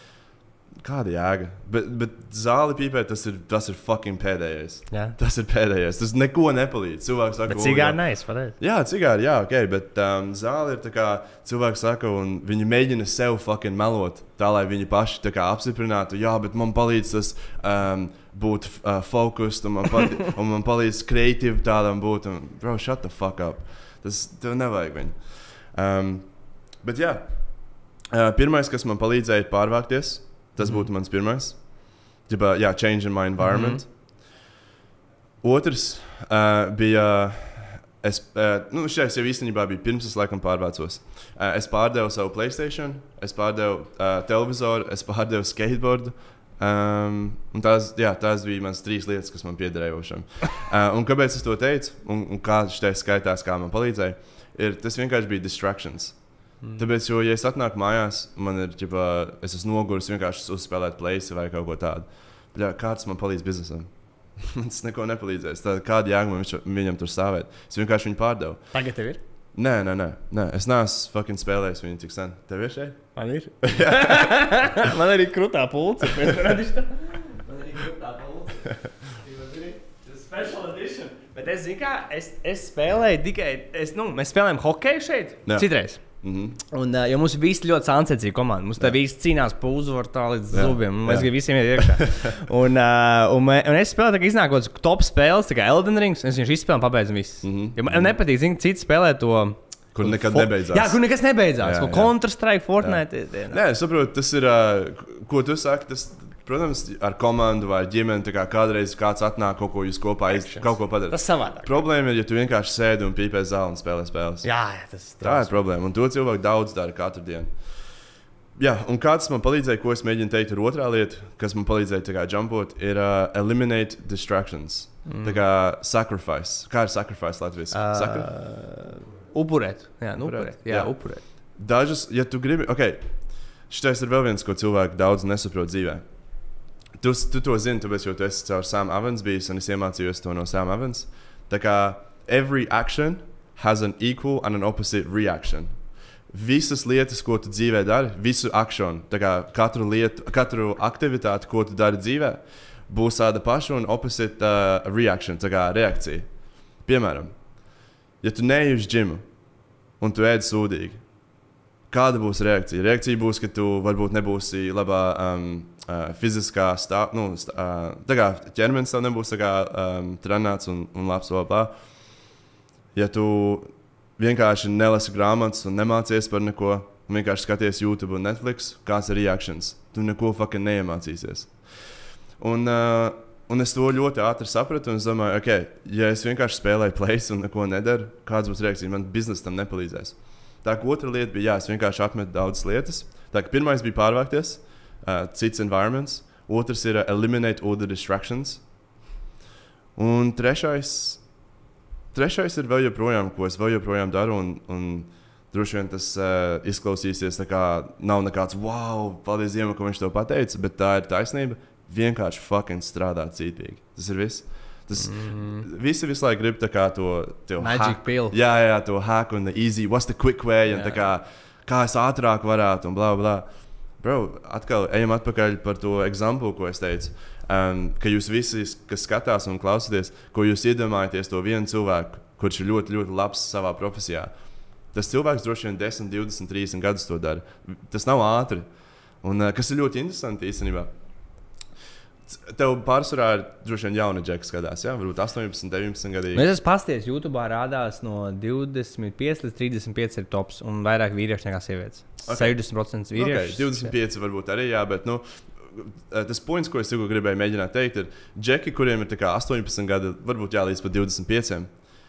kāda jēga? Bet zāli pīpēt, tas ir fucking pēdējais. Jā. Tas ir pēdējais. Tas neko nepalīdz. Cilvēks saka, bet cigāri nice, pareizi. Jā, cigāri, jā, ok, bet zāli ir tā kā cilvēks saka, un viņi mēģina sev fucking melot, tā lai viņi paši tā kā apstiprinātu, jā, bet man palīdz tas būt focused, un man palīdz creative tādam būt, un bro, shut the fuck up. Tas tev nevajag viņu. Bet jā, pirmais, kas man palīdzēja pārvākties, tas būtu mans pirmais. Jā, change in my environment. Otrs bija, šis jau īstenībā bija pirms es laikam pārvācos. Es pārdevu savu PlayStation, es pārdevu televizoru, es pārdevu skateboardu. Un tās bija mans 3 lietas, kas man piederējošam. Un kāpēc es to teicu, un kā šitais skaitās, kā man palīdzēja, tas vienkārši bija distractions. Tāpēc, jo, ja es atnāku mājās, man ir, es esmu noguris vienkārši uzspēlēt playsi vai kaut ko tādu. Kāds man palīdz biznesam? Tas neko nepalīdzēs. Kāda jēga man viņam tur stāvēt? Es vienkārši viņu pārdevu. Tagad tev ir? Nē. Es neesmu fucking spēlējis viņu tik sen. Tev ir šeit? Man ir. Man arī krutā pulce. Man arī krutā pulce. Special edition. Bet es zinu, kā es spēlēju tikai, mēs spēlējam hokeju šeit, citreiz. Un, jo mums ir visi ļoti sansecīgi komanda. Mums tā visi cīnās pa uzvaru tā līdz zubiem. Mēs gribam visiem iet iekšā. un es spēlēju, tā kā iznākot top spēles, tā kā Elden Rings, es viņš izspēlēju un pabeidzam visus. Jo man nepatīk, zinu, citi spēlē to... Kur nekad nebeidzās. Jā, kur nekas nebeidzās. Counter-Strike, Fortnite. Nē, es saprotu, tas ir, ko tu saki, tas... Protams, ar komandu vai ģimeni, tā kā kādreiz kāds atnāk, kaut ko jūs kopā kaut ko padarāt. Tas savādāk. Problēma ir, ja tu vienkārši sēdi un pīpē zāli un spēlē spēles. Jā, tā ir problēma. Un to cilvēku daudz dara katru dienu. Jā, un kāds man palīdzēja, ko es mēģinu teikt, ir otrā lieta, kas man palīdzēja tā kā jumpot, ir eliminate distractions. Tā kā sacrifice. Kā ir sacrifice latviski? Upurēt. Jā, upurēt. Jā, upurēt. Dažas, ja tu gribi, šitais ir vēl viens, ko cilvēki daudz nesaprot dzīvē. Tu to zini, tāpēc, jo tu esi caur Sam Evans bijis, un es iemācījos to no Sam Evans. Tā kā every action has an equal and an opposite reaction. Visas lietas, ko tu dzīvē dari, visu akšanu, tā kā katru aktivitāti, ko tu dari dzīvē, būs tāda paša un opposite reaction, tā kā reakcija. Piemēram, ja tu neej uz džimu un tu ēd sūdīgi, kāda būs reakcija? Reakcija būs, ka tu varbūt nebūsi labā fiziskā tā kā ķermenis tev nebūs tā kā trenēts un labs labā. Ja tu vienkārši nelasi grāmatas un nemācies par neko, un vienkārši skaties YouTube un Netflix, kāds ir reakcijas? Tu neko fucking neiemācīsies. Un es to ļoti ātri sapratu, un es domāju, ja es vienkārši spēlēju plays un neko nedaru, kāds būs reakcija? Man biznesa tam nepalīdzēs. Tā kā otra lieta bija, es vienkārši atmetu daudzas lietas. Tā kā pirmais bija pārvākties, cits environments, otrs ir eliminate all the distractions. Un trešais ir vēl joprojām, ko es vēl joprojām daru, un droši vien tas izklausīsies tā kā nav nekāds, wow, paldies Dievam, ka viņš to pateica, bet tā ir taisnība, vienkārši fucking strādāt cītīgi. Tas ir viss. Visi visu laiku grib tā kā to magic pill. Jā, to hack un the easy, what's the quick way, un tā kā es ātrāk varētu, un blā, blā. Bro, atkal ejam atpakaļ par to example, ko es teicu. Ka jūs visi, kas skatās un klausāties, ko jūs iedomājaties to vienu cilvēku, kurš ir ļoti, ļoti labs savā profesijā. Tas cilvēks droši vien 10, 20, 30 gadus to dara. Tas nav ātri. Un kas ir ļoti interesanti īstenībā. Tev pārsvarā ir droši vien jauna džeka skatās, jā? Varbūt 18, 19 gadīgi. Es esmu pasties, YouTube rādās no 25 līdz 35 ir tops un vairāk vīrieši nekā sievietes. 60% vīrieši. 25 varbūt arī, jā, bet tas points, ko es tikko gribēju mēģināt teikt, ir džeki, kuriem ir 18 gadi, varbūt jā, līdz pat 25.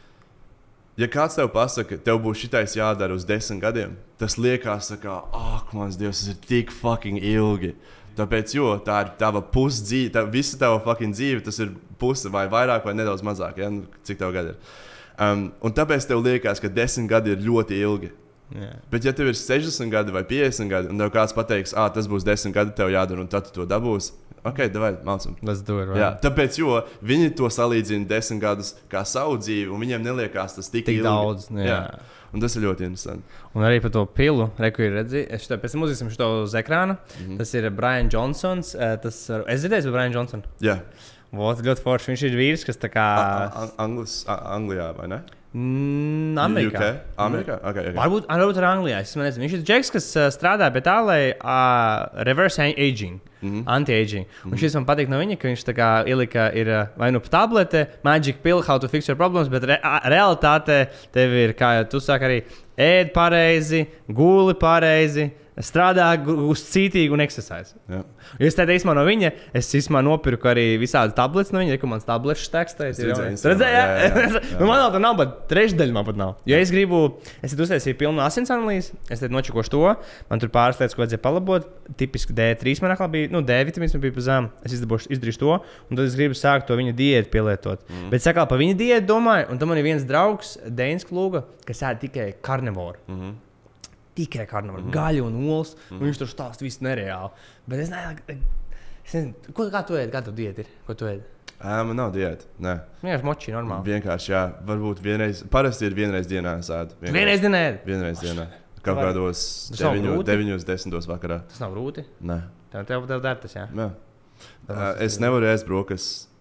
Ja kāds tev pasaka, tev būs šitais jādara uz 10 gadiem, tas liekas, mans Dievs, tas ir tik fucking ilgi. Tāpēc, jo tā ir tava pusdzīve, visa tava fucking dzīve, tas ir puse vai vairāk vai nedaudz mazāk, ja? Cik tev gadi ir. Un tāpēc tev liekas, ka 10 gadi ir ļoti ilgi. Yeah. Bet ja tev ir 60 gadi vai 50 gadi, un tev kāds pateiks, tas būs 10 gadi tev jādara, un tad tu to dabūsi, davai, mācam. Let's do it, right? Jā, tāpēc, jo viņi to salīdzina 10 gadus kā savu dzīvi, un viņiem neliekās tas tik ilgi. Daudz, jā. Un tas ir ļoti interesanti. Un arī par to pilu, ko ir redzējis. Pēc tam uzliksim šo uz ekrāna. Tas ir Brian Johnsons. Es dzirdēju par Brian Johnsonu. Jā. Ļoti forši. Viņš ir vīrs, kas tā kā... Anglijā, vai ne? Amerikā. Amerikā? Okay. Varbūt ar Anglijā. Viņš ir džeks, kas strādā pie tā, lai reverse aging. Anti-aging. Un šis man patīk no viņa, ka viņš tā kā ielika vai nu pa tablete, magic pill, how to fix your problems, bet realitāte tev ir, kā jau tu saki, arī ēd pareizi, guli pareizi, strādā uz cītīgi un exercise. Jā. Es teicu, īstenībā no viņa, nopirku arī visādas tabletes no viņa, rekomendācijas tabletes tekstā. Redzēju, man vēl tā nav, bet trešdaļa man pat nav. Jo es uztaisīju pilnu asins analīzi, es nočakošu to, man tur pāris lietas, ko vajadzēja palabot, tipiski D3 man aklā bija, D vitamīns man bija pa zem, es izdarīšu to, un tad es gribu sākt to viņa diētu pielietot. Bet sakā pa viņa diētu domāju, un tam man ir viens draugs, Deinis Klūga, kas ēd tikai karnivoru. Tikai karnivoru, gaļu un olas, un viņš tur stāsta visu nereāli. Bet es nezinu, kā tu ēd, kā tu diēta ir? Ko tu ēd? Man nav diēta, nē. Vienkārši moči, normāli. Vienkārši, jā, varbūt parasti ir vienreiz dienā ēd. Vienreiz dienā ēd? Vienreiz dienā. Kaut kādos 9, 10 vakarā. Tas nav grūti? Nē. Tev dar tas, jā? Es nevaru ēst brokas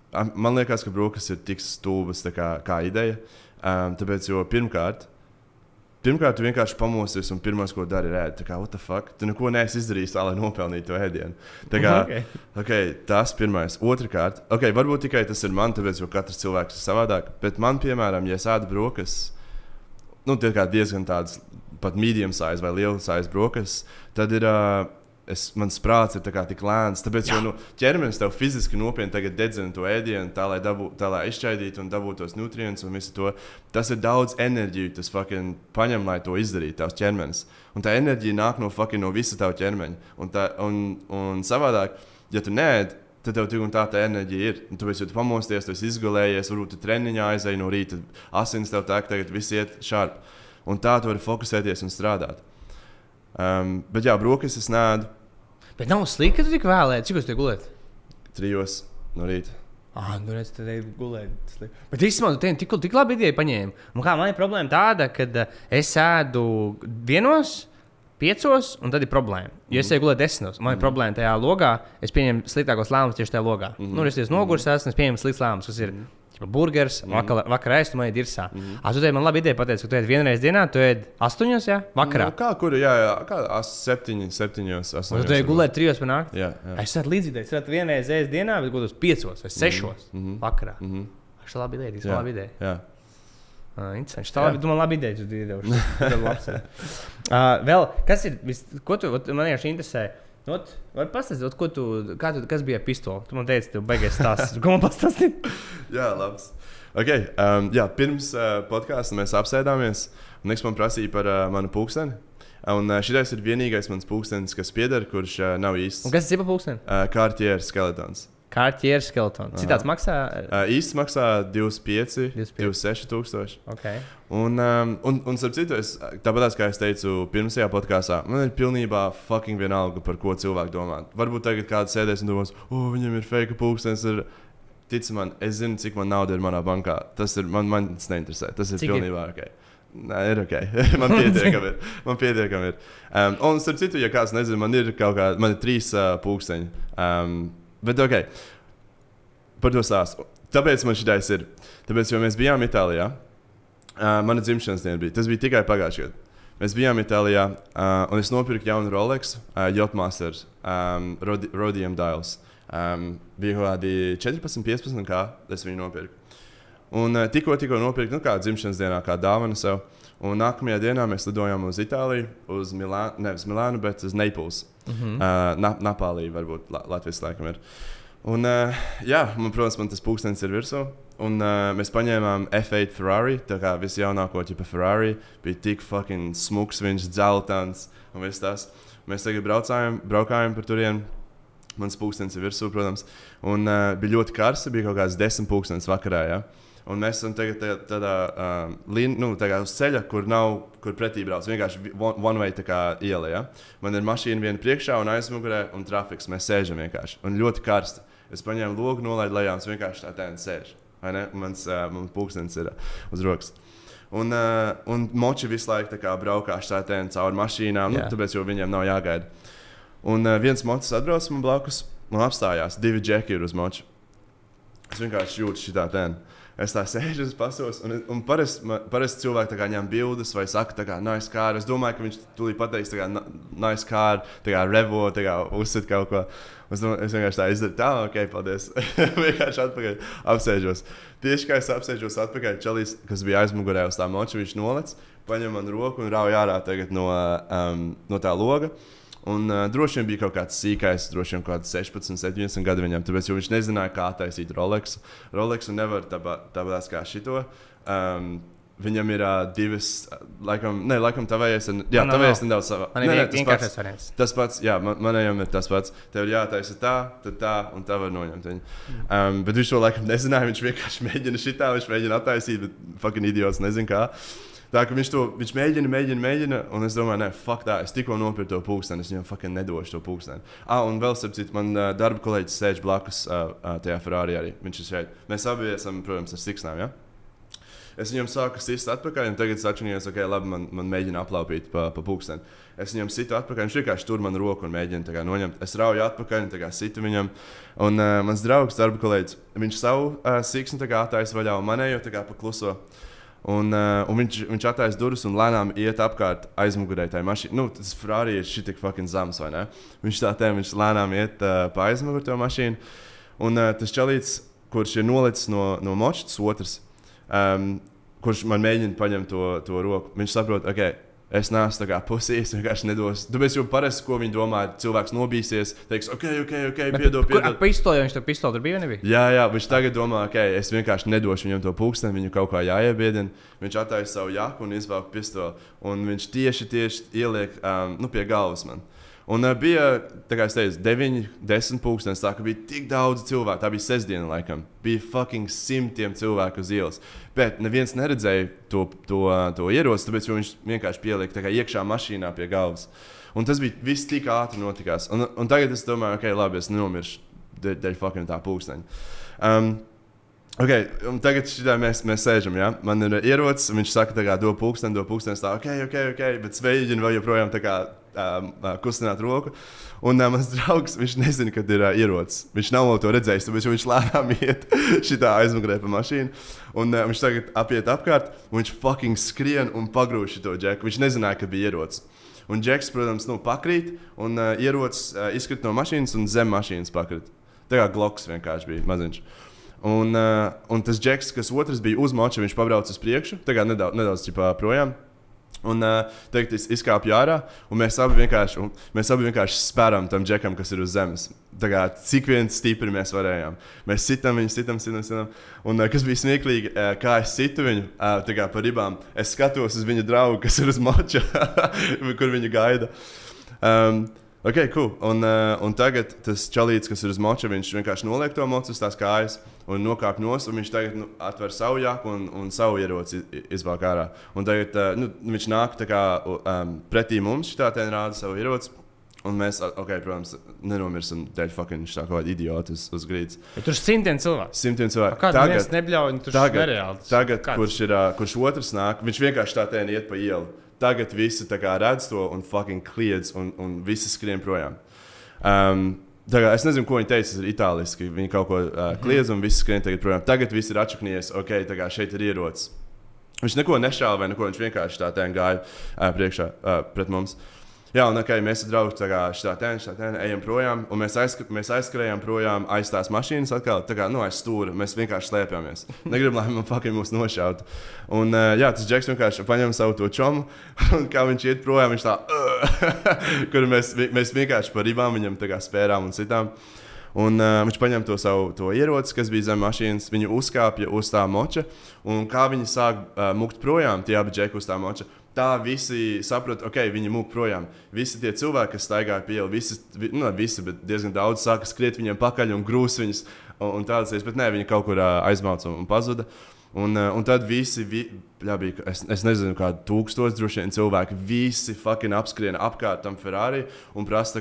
Man liekas, ka brokas ir tik stulbas kā ideja. Tāpēc, jo pirmkārt, tu vienkārši pamosties un pirmais, ko dari, ir ēd. Tā kā, what the fuck? Tu neko neesi izdarījis tā, lai nopelnītu to ēdienu. Tā kā, okay, tas pirmais. Otrakārt, varbūt tikai tas ir man, tāpēc, jo katrs cilvēks ir savādāk. Bet man, piemēram, ja es ēdu brokas, tie kā diezgan tādas pat medium size vai liela size brokas, tad ir... Mans prāts ir tik lēns, tāpēc, jo ķermenis tev fiziski nopietni tagad dedzina to ēdienu, tā lai izšķaidītu un dabūtu tos nutrientus un visu to. Tas ir daudz enerģiju, tas fucking paņem, lai to izdarītu, tavs ķermenis. Un tā enerģija nāk no visa tava ķermeņa. Un savādāk, ja tu neēd, tad tev tik un tā enerģija ir. Un tāpēc, ja tu pamosties, tu esi izgulējies, varbūt tu treniņā aizēji no rīta, asins tev tagad viss iet šarp. Un tā tu vari fokusēties un strādāt. Bet jā, brokas es neēdu. Bet nav slikti, ka tu tik vēlēji. Cik jūs te gulēt? 3 no rīta. Nu redz, tad ir gulēt. Bet īstenībā tu tik labi ideja paņēmi. Un kā man ir problēma tāda, kad es ēdu 1, 5 un tad ir problēma. Ja es eju gulēt 10, man ir problēma tajā logā, es pieņemu sliktākos lēmumus tieši tajā logā. Es nogursās un es pieņemu slikts lēmumus, kas ir burgers, vakarā ēst, un man ir dirsā. Tu te man labi ideja pateici, ka tu ēd vienreiz dienā, tu ēd 8, jā? Vakarā. Kā 7, 8. Un tu ēd gulēt 3 par nakti? Jā. Es esmu līdzīgai, es varētu vienreiz ēst dienā, bet gulēt 5 vai 6 vakarā. Tas ir labi ideja, Jā. Interesanti. Tu man labi ideja, tu devuši. Vēl, kas ir, ko tu, man vienkārši interesē, vai pastāstīt, kas bija pistoli? Tu man teici, tev beigies stāsts. Ko man pastāstīt? Jā, labs. Pirms podkāsta mēs apsēdāmies, un Niks man prasīja par manu pulksteni. Un šitais ir vienīgais mans pulkstenis, kas pieder, kurš nav īsts. Un kas ir pa pulksteni? Cartier Skeletons. Cartier Skeletons. Cik tāds maksā? Īsts maksā 26 tūkstoši. Okay. Un starp citu, tāpat kā es teicu pirmajā podkāstā, man ir pilnībā fucking vienalga, par ko cilvēki domā. Varbūt tagad kāds sēdēs un domās, viņam ir fake pulkstenis. Tic man, es zinu, cik man nauda ir manā bankā. Tas ir, man tas neinteresē. Tas ir pilnībā ok. Nē, ir ok. Man pietiekami ir. Un starp citu, ja kāds nezina, man ir 3 pulksteņi. Bet ok, par to stāstu. Tāpēc man šitais ir. Tāpēc, jo mēs bijām Itālijā, mana dzimšanas diena bija. Tas bija tikai pagājušajā gadā. Mēs bijām Itālijā, un es nopirku jaunu Rolex, Yachtmaster, Rhodium Dials. Bija kaut kādi 14, 15 kā es viņu nopirku. Un tikko nopirku, kā dzimšanas dienā, kā dāvana sev. Un nākamajā dienā mēs lidojām uz Itāliju, uz Milānu, bet uz Naples. Napālī varbūt Latvijas laikam ir. Un, protams, man tas pulkstenis ir virsū. Un mēs paņēmām F8 Ferrari, tā kā visjaunāko ķipa Ferrari. Bija tik fucking smuks, viņš dzeltans un viss tas. Mēs tagad braukājām par turienu. Mans pulkstenis ir virsū, protams. Un bija ļoti karsti, bija kaut kāds 10 pulkstenis vakarā, jā. Un mēs esam tagad tādā uz ceļa, kur pretī brauc. Vienkārši one way iela. Ja? Man ir mašīna viena priekšā un aizmugurē un trafiks. Mēs sēžam vienkārši. Un ļoti karsti. Es paņēmu logu, nolaidu lejā un vienkārši tā sēž. Mans pulkstenis ir uz rokas. Un moči visu laiku braukā štātēni cauri mašīnām, tāpēc, jo viņiem nav jāgaida. Un viens mocis atbrauc man blakus un apstājās. 2 džeki ir uz moči. Es vienkārši jūtu šitā tēnu. Es tā sēžu uz pasos, un parasti cilvēki ņem bildes vai saka, nice car. Es domāju, ka viņš tūlīt pateiks, nice car, revo, uzsit kaut ko. Es vienkārši tā izdaru, ok, paldies. Vienkārši atpakaļ apsēžos. Tieši kā es apsēžos atpakaļ, čalis, kas bija aizmugurē uz tā moča, viņš nolec, paņem man roku un rauj ārā tagad no tā loga. Un droši vien bija kaut kāds sīkais, droši vien kaut kāds 16, 17 gadu viņam, tāpēc, jo viņš nezināja, kā taisīt Rolexu nevar tāpēc kā šito. Viņam ir 2, laikam tavējais, tavējais nedaudz savā. Man ir vienkāršais variants. Tas pats, jā, manējām ir tas pats. Tev ir jātaisa tā, tad tā, un tā var noņemt viņu. Bet viņš to laikam nezināja, viņš vienkārši mēģina šitā, viņš mēģina attaisīt, bet fucking idiots nezin kā. Tā ka viņš mēģina, un es domāju, fuck tā, es tikko nopirku to pulksteni, es viņam fucking nedošu to pulksteni. Un vēl, starp citu, man darba kolēģis sēž blakus tajā Ferrari arī, viņš ir šeit. Mēs abi esam, protams, ar siksnām, ja? Es viņam sāku sist atpakaļ, un tagad es atšķinījos, ok, labi, man mēģina aplaupīt pa pulksteni. Es viņam situ atpakaļ, viņš vienkārši tur man roku un mēģina noņemt. Es rauju atpakaļ un situ viņam. Un mans draugs, darba kolēģis, viņš savu siksni attaisa vaļā un manējo pa kluso. Un viņš attaisa durvis un lēnām iet apkārt aizmugurē tai mašīnai. Nu, tas Ferrari ir šitik fucking zams, vai ne? Viņš lēnām iet pa aizmuguru to mašīnu. Un tas čalīts, kurš ir nolicis no močas, otrs, kurš man mēģina paņemt to roku, viņš saprot, ok, es neesmu pusī, es vienkārši nedošu. Tāpēc jau parasti, ko viņi domā, cilvēks nobīsies, teiks, ok, piedod. Ar pistoli, viņš to pistoli tur bija, nebija? Jā, viņš tagad domā, ok, es vienkārši nedošu viņam to pulksteni, viņu kaut kā jāiebiedina. Viņš attaisa savu jaku un izvelk pistoli. Un viņš tieši ieliek pie galvas man. Un bija, tā kā es teicu, 9, 10 pulkstenis, tā ka bija tik daudz cilvēku, tā bija sestdiena laikam. Bija fucking 100 cilvēku uz ielas. Bet neviens neredzēja to ieroci, tāpēc viņš vienkārši pielika iekšā mašīnā pie galvas. Un tas bija viss tik ātri notikās. Un tagad es domāju, ok, labi, es nenomiršu dēļ fucking tā pulksteņa. Okay, un tagad mēs sēžam, ja? Man ir ierocis, viņš saka, do pulksteni, tā, ok, bet sveģina vēl joprojām kustināt roku. Un mans draugs, viņš nezina, kad ir ierocis. Viņš nav to redzējis, tāpēc viņš lēnām iet šitā aizmugurē pa mašīnu. Un viņš tagad apiet apkārt, un viņš fucking skrien un pagrūž šito džeku. Viņš nezināja, ka bija ierocis. Un džeks, protams, pakrīt, un ierocis izkrit no mašīnas un zem mašīnas pakrit. Tā kā Glocks vienkārši bija maziņš. Un tas džeks, kas otrs bija uz moča, viņš pabrauc uz priekšu, nedaudz projām. Un tagad izkāpja ārā, un mēs abi vienkārši spēram tam džekam, kas ir uz zemes. Cik vien stipri mēs varējām. Mēs sitam viņu. Un kas bija smieklīgi, kā es situ viņu pa ribām, es skatos uz viņa draugu, kas ir uz moča, kur viņu gaida. Ok, cool. Un tagad tas čalīts, kas ir uz moča, viņš vienkārši noliek to mocu uz tās kājas un nokāp nost, un viņš tagad atver savu jaku un savu ieroci izvelk ārā. Un tagad viņš nāk pretī mums, šitā rāda savu ieroci, un mēs, ok, protams, nenomirsim dēļ fucking šitā kaut kāda idiota uz grīdas. Bet tur 100 cilvēku. 100 cilvēku. Kādu viens nebļauj, tur nereāli. Tagad kurš otrs nāk, viņš vienkārši iet pa ielu. Tagad visi redz to un fucking kliedz un visi skrien projām. Es nezinu, ko viņi teica, tas ir itāliski. Viņi kaut ko kliedz un visi skrien tagad projām. Tagad visi ir atšaknies, ok, šeit ir ierocis. Viņš neko nešāva vai neko, viņš vienkārši gāja priekšā pret mums. Jā, un okay, mēs ar draugu šitā ejam projām, un mēs aizskrējām projām aiz tās mašīnas atkal, aiz stūra. Mēs vienkārši slēpjamies. Negribam, lai man fucking mūs nošautu. Un jā, tas džeks vienkārši paņem savu to čomu, un kā viņš iet projām, viņš kur mēs vienkārši par ribām viņam spērām un citām. Un viņš paņem to ieroci, kas bija zem mašīnas, viņu uzkāpja uz tā moča, un kā viņi sāk mukt projām, tie abi džeki uz tā moča. Tā visi saprata, ok, viņi mūk projām. Visi tie cilvēki, kas staigāja pie iela, bet diezgan daudz sāka skriet viņiem pakaļ un grūs viņus un tādas lietas, bet nē, viņi kaut kur aizmauca un pazuda. Un tad visi, es nezinu, kādi 1000 droši vien cilvēki, visi fucking apskriena apkārt tam Ferrari un prasa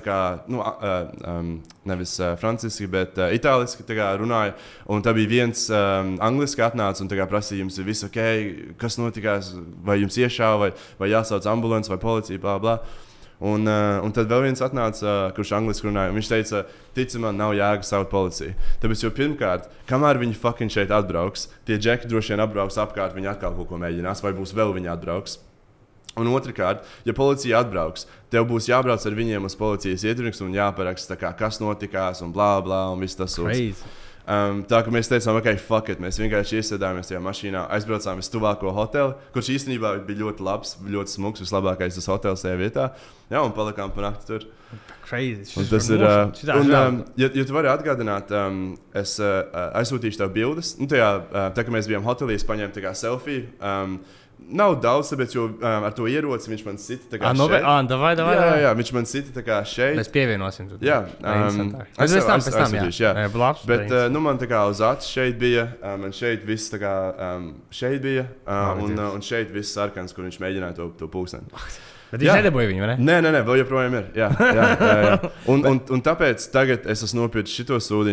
nevis franciski, bet itāliski runāja. Un tā bija viens angliski atnāca un prasīja, jums ir viss ok, kas notikās, vai jums iešāva, vai jāsauc ambulants vai policija, blā, blā. Un tad vēl viens atnāca, kurš angliski runāja, un viņš teica, tici man, nav jēga saukt policiju. Tāpēc jau pirmkārt, kamēr viņi fucking šeit atbrauks, tie džeki droši vien atbrauks apkārt, viņi atkal kaut ko mēģinās, vai būs vēl viņi atbrauks. Un otrkārt, ja policija atbrauks, tev būs jābrauc ar viņiem uz policijas ietvaros un jāparaksta, kas notikās un blā, blā, un viss tas sūds. Tā kā mēs teicām, ok, fuck it, mēs vienkārši iesēdāmies tajā mašīnā, aizbraucām uz tuvāko hoteli, kurš īstenībā bija ļoti labs, ļoti smuks, vislabākais tas hotels tajā vietā. Jā, un palikām pa nakti tur. Crazy. Un tas ir, ja tu vari atgādināt, es aizsūtīšu tev bildes. Tā kā mēs bijām hotelī, es paņēmu selfiju. Nav daudz, tāpēc, jo ar to ieroci viņš man sita šeit. Davai. Jā, viņš man sita šeit. Mēs pievienosim. Jā, es aizsūtīšu, jā. Bet man uz acis šeit bija, man šeit viss šeit bija, un šeit viss sarkans, kur viņš mēģināja to pulksteni. Bet viņš nedabūja viņu, vai ne? Nē, vēl joprojām ir. Jā. Un tāpēc tagad es esmu nopircis šito sūdiņu,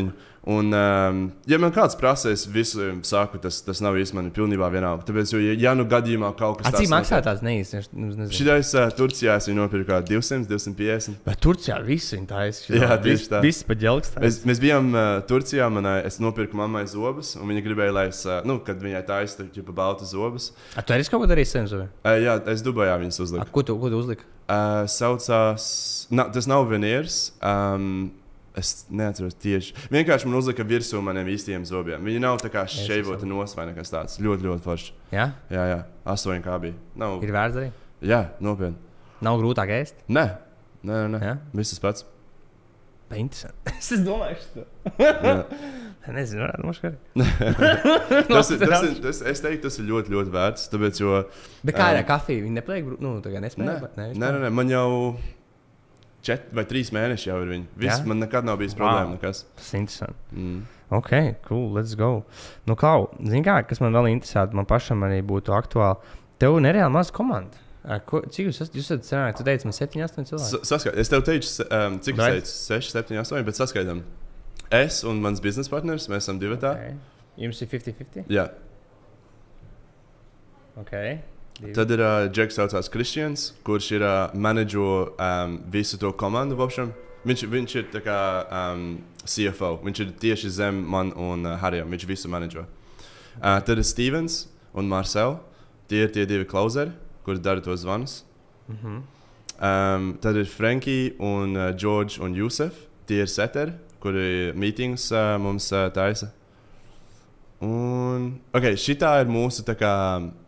Un, ja man kāds prasa, es visu saku, tas nav īsti man pilnībā vienalga. Tāpēc, ja nu gadījumā kaut kas tāds... Cik maksā tās neīsti? Šitais Turcijā es viņu nopirku kā 200, 250. Bet Turcijā viss viņa taisa. Jā, tieši tā. Viss pa ģelks taisa. Mēs bijām Turcijā, es nopirku mammai zobus, un viņa gribēja, lai es, kad viņai taisa, pa baltu zobus. Tu arī kaut ko darīji sen zobiem? Jā, es Dubajā viņas uzliku. Ko tu uzliki? Saucās... Tas nav veneers. Es neatceros tieši. Vienkārši man uzlika virsū maniem īstajiem zobiem. Viņi nav tā kā šeivota nos vai nekas tāds. Ļoti, ļoti forši. Jā? Jā. 8 kā bija. Nav... Ir vērts darīt? Jā, nopietni. Nav grūtāk ēst? Nē. Ja? Viss tas pats. Interesanti. Es domāju, to. Nezinu, varētu arī. Es teiktu, tas ir ļoti, ļoti vērts. Tāpēc, jo... Bet kā ir kafija? Viņi nepliek? Tā kā nespēja? Nē. Man jau... 4 vai 3 mēneši jau ir viņi. Man nekad nav bijis problēma. Nekas. Tas ir interesanti. Ok, cool, let's go. Nu, Klau, zini kā, kas man vēl interesētu, man pašam arī būtu aktuāli. Tev nereāli maza komanda. Cik jūs esat sanāki? Tu teici, man 7, 8 cilvēki. Saskait. Es tev teicu, cik es teicu? 6, 7, 8, bet saskaitam. Es un mans biznesa partners, mēs esam divi tā. Okay. Jums ir 50-50? Jā. Ok. Tad ir Džeks saucās Kristians, kurš ir menedžo visu to komandu vopšam. Viņš ir tā kā CFO. Viņš ir tieši zem man un Harijam. Viņš visu menedžo. Tad ir Stevens un Marcel. Tie ir tie 2 klauzeri, kuri dara tos zvanus. Tad ir Frankie un George un Jusef. Tie ir seteri, kuri meetings mums taisa. Un, šitā ir mūsu tā kā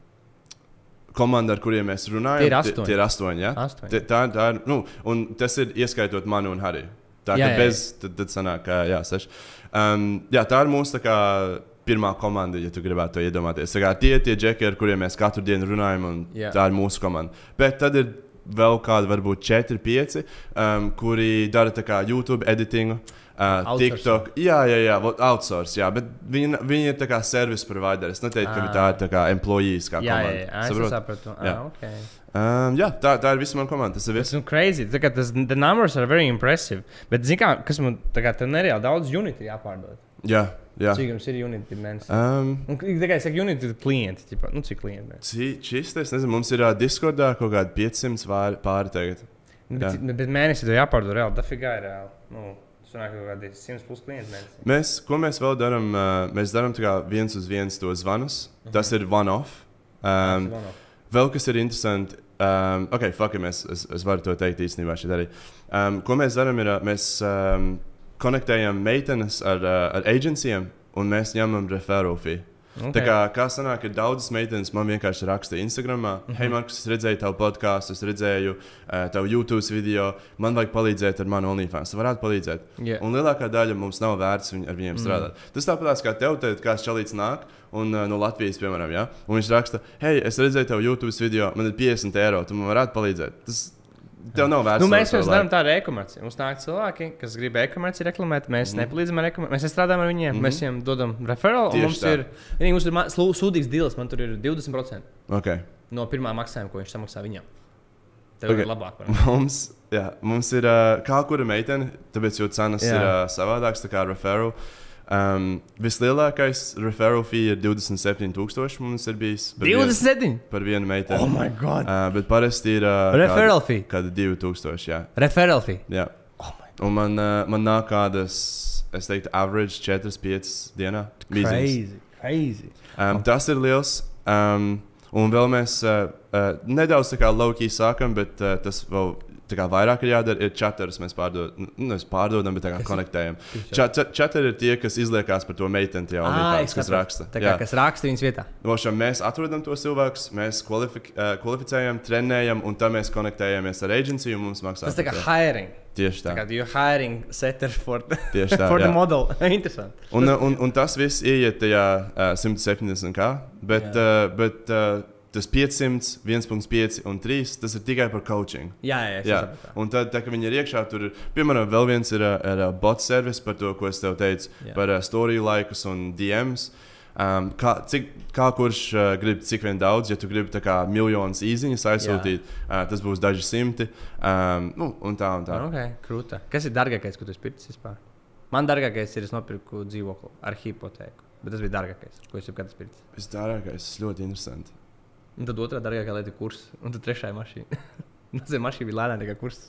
komanda, ar kuriem mēs runājam. Tie ir 8, jā? 8. Tā ir, un tas ir ieskaitot mani un Hariju. Tā kā bez, tad sanāk, 6. Tā ir mūsu tā kā pirmā komanda, ja tu gribētu to iedomāties. Tā kā tie džeki, ar kuriem mēs katru dienu runājam, un tā ir mūsu komanda. Bet tad ir vēl kādi, varbūt 4, 5, kuri dara tā kā YouTube editingu. TikTok, jā, outsource, jā, bet viņi ir tā kā service provider. Es neteiktu, ka tā ir tā kā employees kā komanda. Jā, es sapratu. Okay. Tā ir visa mana komanda. Tas ir viss. Tas ir crazy. The numbers are very impressive. Bet zini kā, kas man tā kā te nereāli daudz Unity jāpārdod. Jā. Cik jums ir Unity mēnesī? Un tikai saka Unity klienti, ķipa, cik klienti mēnesī? Čistais, nezinu, mums ir Discordā kaut kādi 500 pāri tagad. Bet mēnesī to jāpārdod reāli, dafigā ir reāli. Sanāk, kaut kādi 100 plus klienti mēnesī. Ko mēs vēl darām? Mēs darām tā kā 1 uz 1 to zvanus. Tas ir one-off. Vēl kas ir interesanti. Es varu to teikt īstenībā šeit arī. Ko mēs darām ir, mēs konektējam meitenes ar agencijiem un mēs ņemam referral fee. Okay. Tā kā sanāk, ir daudzas meitenes, man vienkārši raksta Instagramā. Hei, Markus, es redzēju tavu podkāstu, es redzēju tavu YouTube video. Man vajag palīdzēt ar manu OnlyFans. Tu varētu palīdzēt. Yeah. Un lielākā daļa mums nav vērts ar viņiem strādāt. Tas tāpatās kā tev, kāds čalīts nāk un no Latvijas, piemēram, ja? Un viņš raksta, hei, es redzēju tavu YouTube video, man ir 50 eiro, tu man varētu palīdzēt. Tas tev nav vērts. Mēs darām tādu e-komerciju. Mums nāk cilvēki, kas grib e-komerciju reklamēt. Mēs nepalīdzam ar e-komerciju. Mēs strādājam ar viņiem. Mēs viņiem dodam referālu. Mums ir sūdīgs deals. Man tur ir 20% no pirmā maksājuma, ko viņš samaksā viņam. Tev ir labāk. Mums ir kā kura meitene, tāpēc jo cenas ir savādākas, tā kā referālu. Vislielākais referral fee ir 27,000 mums ir bijis. 27? Par vienu meiteni. Oh my God! Bet parasti ir referral fee? Kāda 2,000, jā. Referral fee? Jā. Oh my God. Un man nāk kādas, es teiktu, average 4-5 dienā. Crazy. Tas ir liels. Un vēl mēs nedaudz tā kā low-key sākam, bet tas vēl tā kā vairāk ir jādara, ir čaterus mēs pārdodam, bet tā kā konektējam. Čateri ir tie, kas izliekās par to meiteni, tie OnlyFans, kas raksta. Tā kā kas raksta viņas vietā. Mēs atrodam tos cilvēkus, mēs kvalificējam, trenējam, un tad mēs konektējamies ar agenciju, un mums maksā. Tas tā kā hiring. Tieši tā. Tā kā you're hiring setter for the model. Interesanti. Un tas viss ieiet tajā 170 kā, bet tas 500, 1,5 un 3, tas ir tikai par coaching. Jā. Un tad, kad viņi ir iekšā, tur, piemēram, vēl viens ir bot service par to, ko es tev teicu, par story laikus un DMs. Kā kurš grib cik vien daudz, ja tu gribi tā kā miljonus īziņas aizsūtīt, tas būs daži simti. Un tā. Okay, krūta. Kas ir dārgākais, ko tu esi pircis vispār? Man dārgākais ir, es nopirku dzīvokli ar hipotēku. Bet tas bija dārgākais, ko es jau kad pirku. Visdārgākais, ļoti interesanti. Un tad otrā dārgākā lieta ir kurs. Un tad trešā mašīna. Tas mašīna bija lēnāk nekā kurs.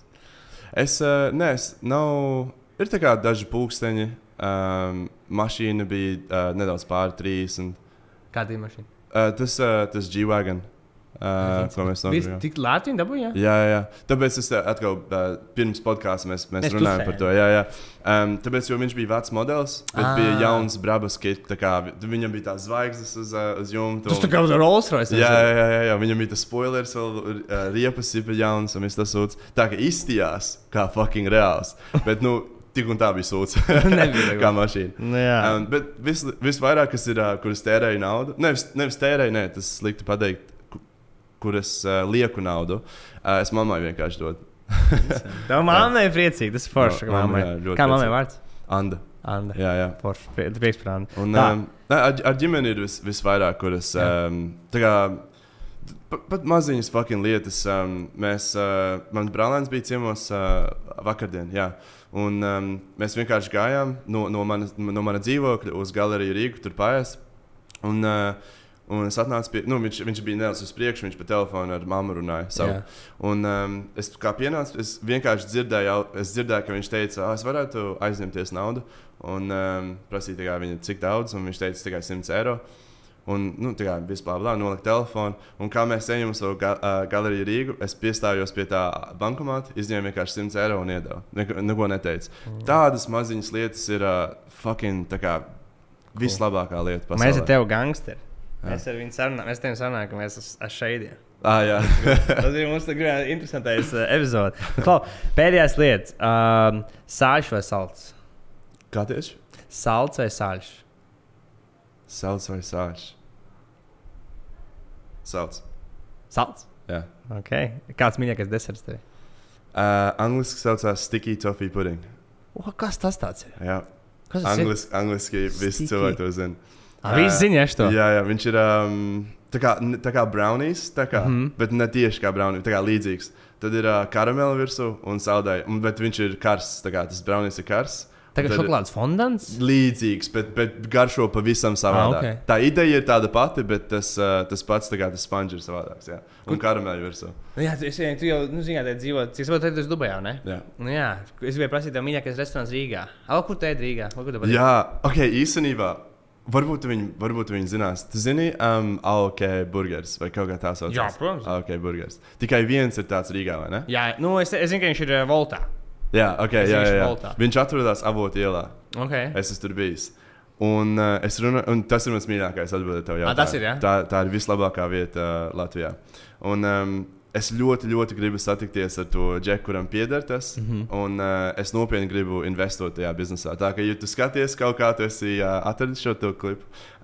Ir tā kā daži pulksteņi. Mašīna bija nedaudz pāri 30. Kāda ir mašīna? Tas G-Wagon. Ko mēs nopirkām. Tik lēti viņi dabūja? Jā. Tāpēc es atkal pirms podkāsta mēs runājam par to. Jā. Tāpēc, jo viņš bija vecs modelis, bet bija jauns Brabus kit. Viņam bija tās zvaigznes uz jumta. Tas tā kā Rolls Royce. Jā. Viņam bija tas spoilers, vēl riepas ir jauns un viss tas sūds. Tā kā izstījās kā fucking reāls. Bet, tik un tā bija sūds. Kā mašīna. Bet visvairāk, kas ir, kur es tērēju naudu, nevis tērēju, tas slikti pateikt, kur es lieku naudu, es mammai vienkārši dodu. Tev mammai ir priecīgi, tas ir forši. Kā mammai vārds? Anda. Jā. Forši, prieks par Andu. Un ar ģimeni ir visvairāk, kur es tā kā pat maziņas fucking lietas. Mans brālēns bija ciemos vakardien, jā. Un mēs vienkārši gājām no mana dzīvokļa uz galeriju Rīgu, tur pāriest. Un es atnācu pie viņš bija nedaudz uz priekšu, viņš pa telefonu ar mammu runāja savu. Un es kā pienācu, es vienkārši dzirdēju, ka viņš teica, es varētu aizņemties naudu. Un prasīja viņa, cik daudz, un viņš teica tikai 100 eiro. Un viss blā, nolikt telefonu. Un kā mēs ejam uz savu galeriju Rīgu, es piestājos pie tā bankomāta, izņēmu vienkārši 100 eiro un iedevu. Neko neteicu. Tādas maziņas lietas ir fucking tā kā vislabākā lieta pasaulē. Mēs ar tevi gangsteri. Mēs ar viņu sarunājam, ka mēs esam šeit. Jā. Tas ir mums interesantais epizode. Pēdējās lietas. Sāļš vai salds? Kā tieši? Salds vai sāļš? Salds vai sāļš? Salds. Salds? Jā. Okay. Kāds mīļākais deserts tev? Angliski saucās sticky toffee pudding. Kas tas tāds ir? Jā. Angliski visi cilvēki to zina. Visi zina to. Jā, viņš ir tā kā brownies, bet ne tieši kā brownies, tā kā līdzīgs. Tad ir karamela virsū un saldēja, bet viņš ir karsts, tas brownies ir karsts. Tā kā šokolādes fondants? Līdzīgs, bet garšo pavisam savādāk. Okay. Tā ideja ir tāda pati, bet tas pats tas sponge ir savādāks. Jā. Un karamela virsū. Jā, tu jau dzīvo, cik saprotu, tu esi Dubajā, ne? Jā. Jā, es gribēju prasīt tev mīļākais restorāns Rīgā. Kur tu ēd Rīgā? Jā, īstenībā. Varbūt viņi zinās. Tu zini, AOK burgers vai kaut kā tā saucās? Jā, protams. AOK burgers. Tikai viens ir tāds Rīgā, vai ne? Jā, es zinu, ka viņš ir Voltā. Jā, jā. Viņš atrodas Avotu ielā. Okay. Es esmu tur bijis. Un tas ir mans mīļākais atbildēt tev jautājumu. Tas ir, jā? Tā ir vislabākā vieta Latvijā. Un es ļoti, ļoti gribu satikties ar to džeku, kuram pieder tas. Un es nopietni gribu investēt tajā biznesā. Tā kā, ja tu skaties kaut kā, tu esi atradis šo klipu,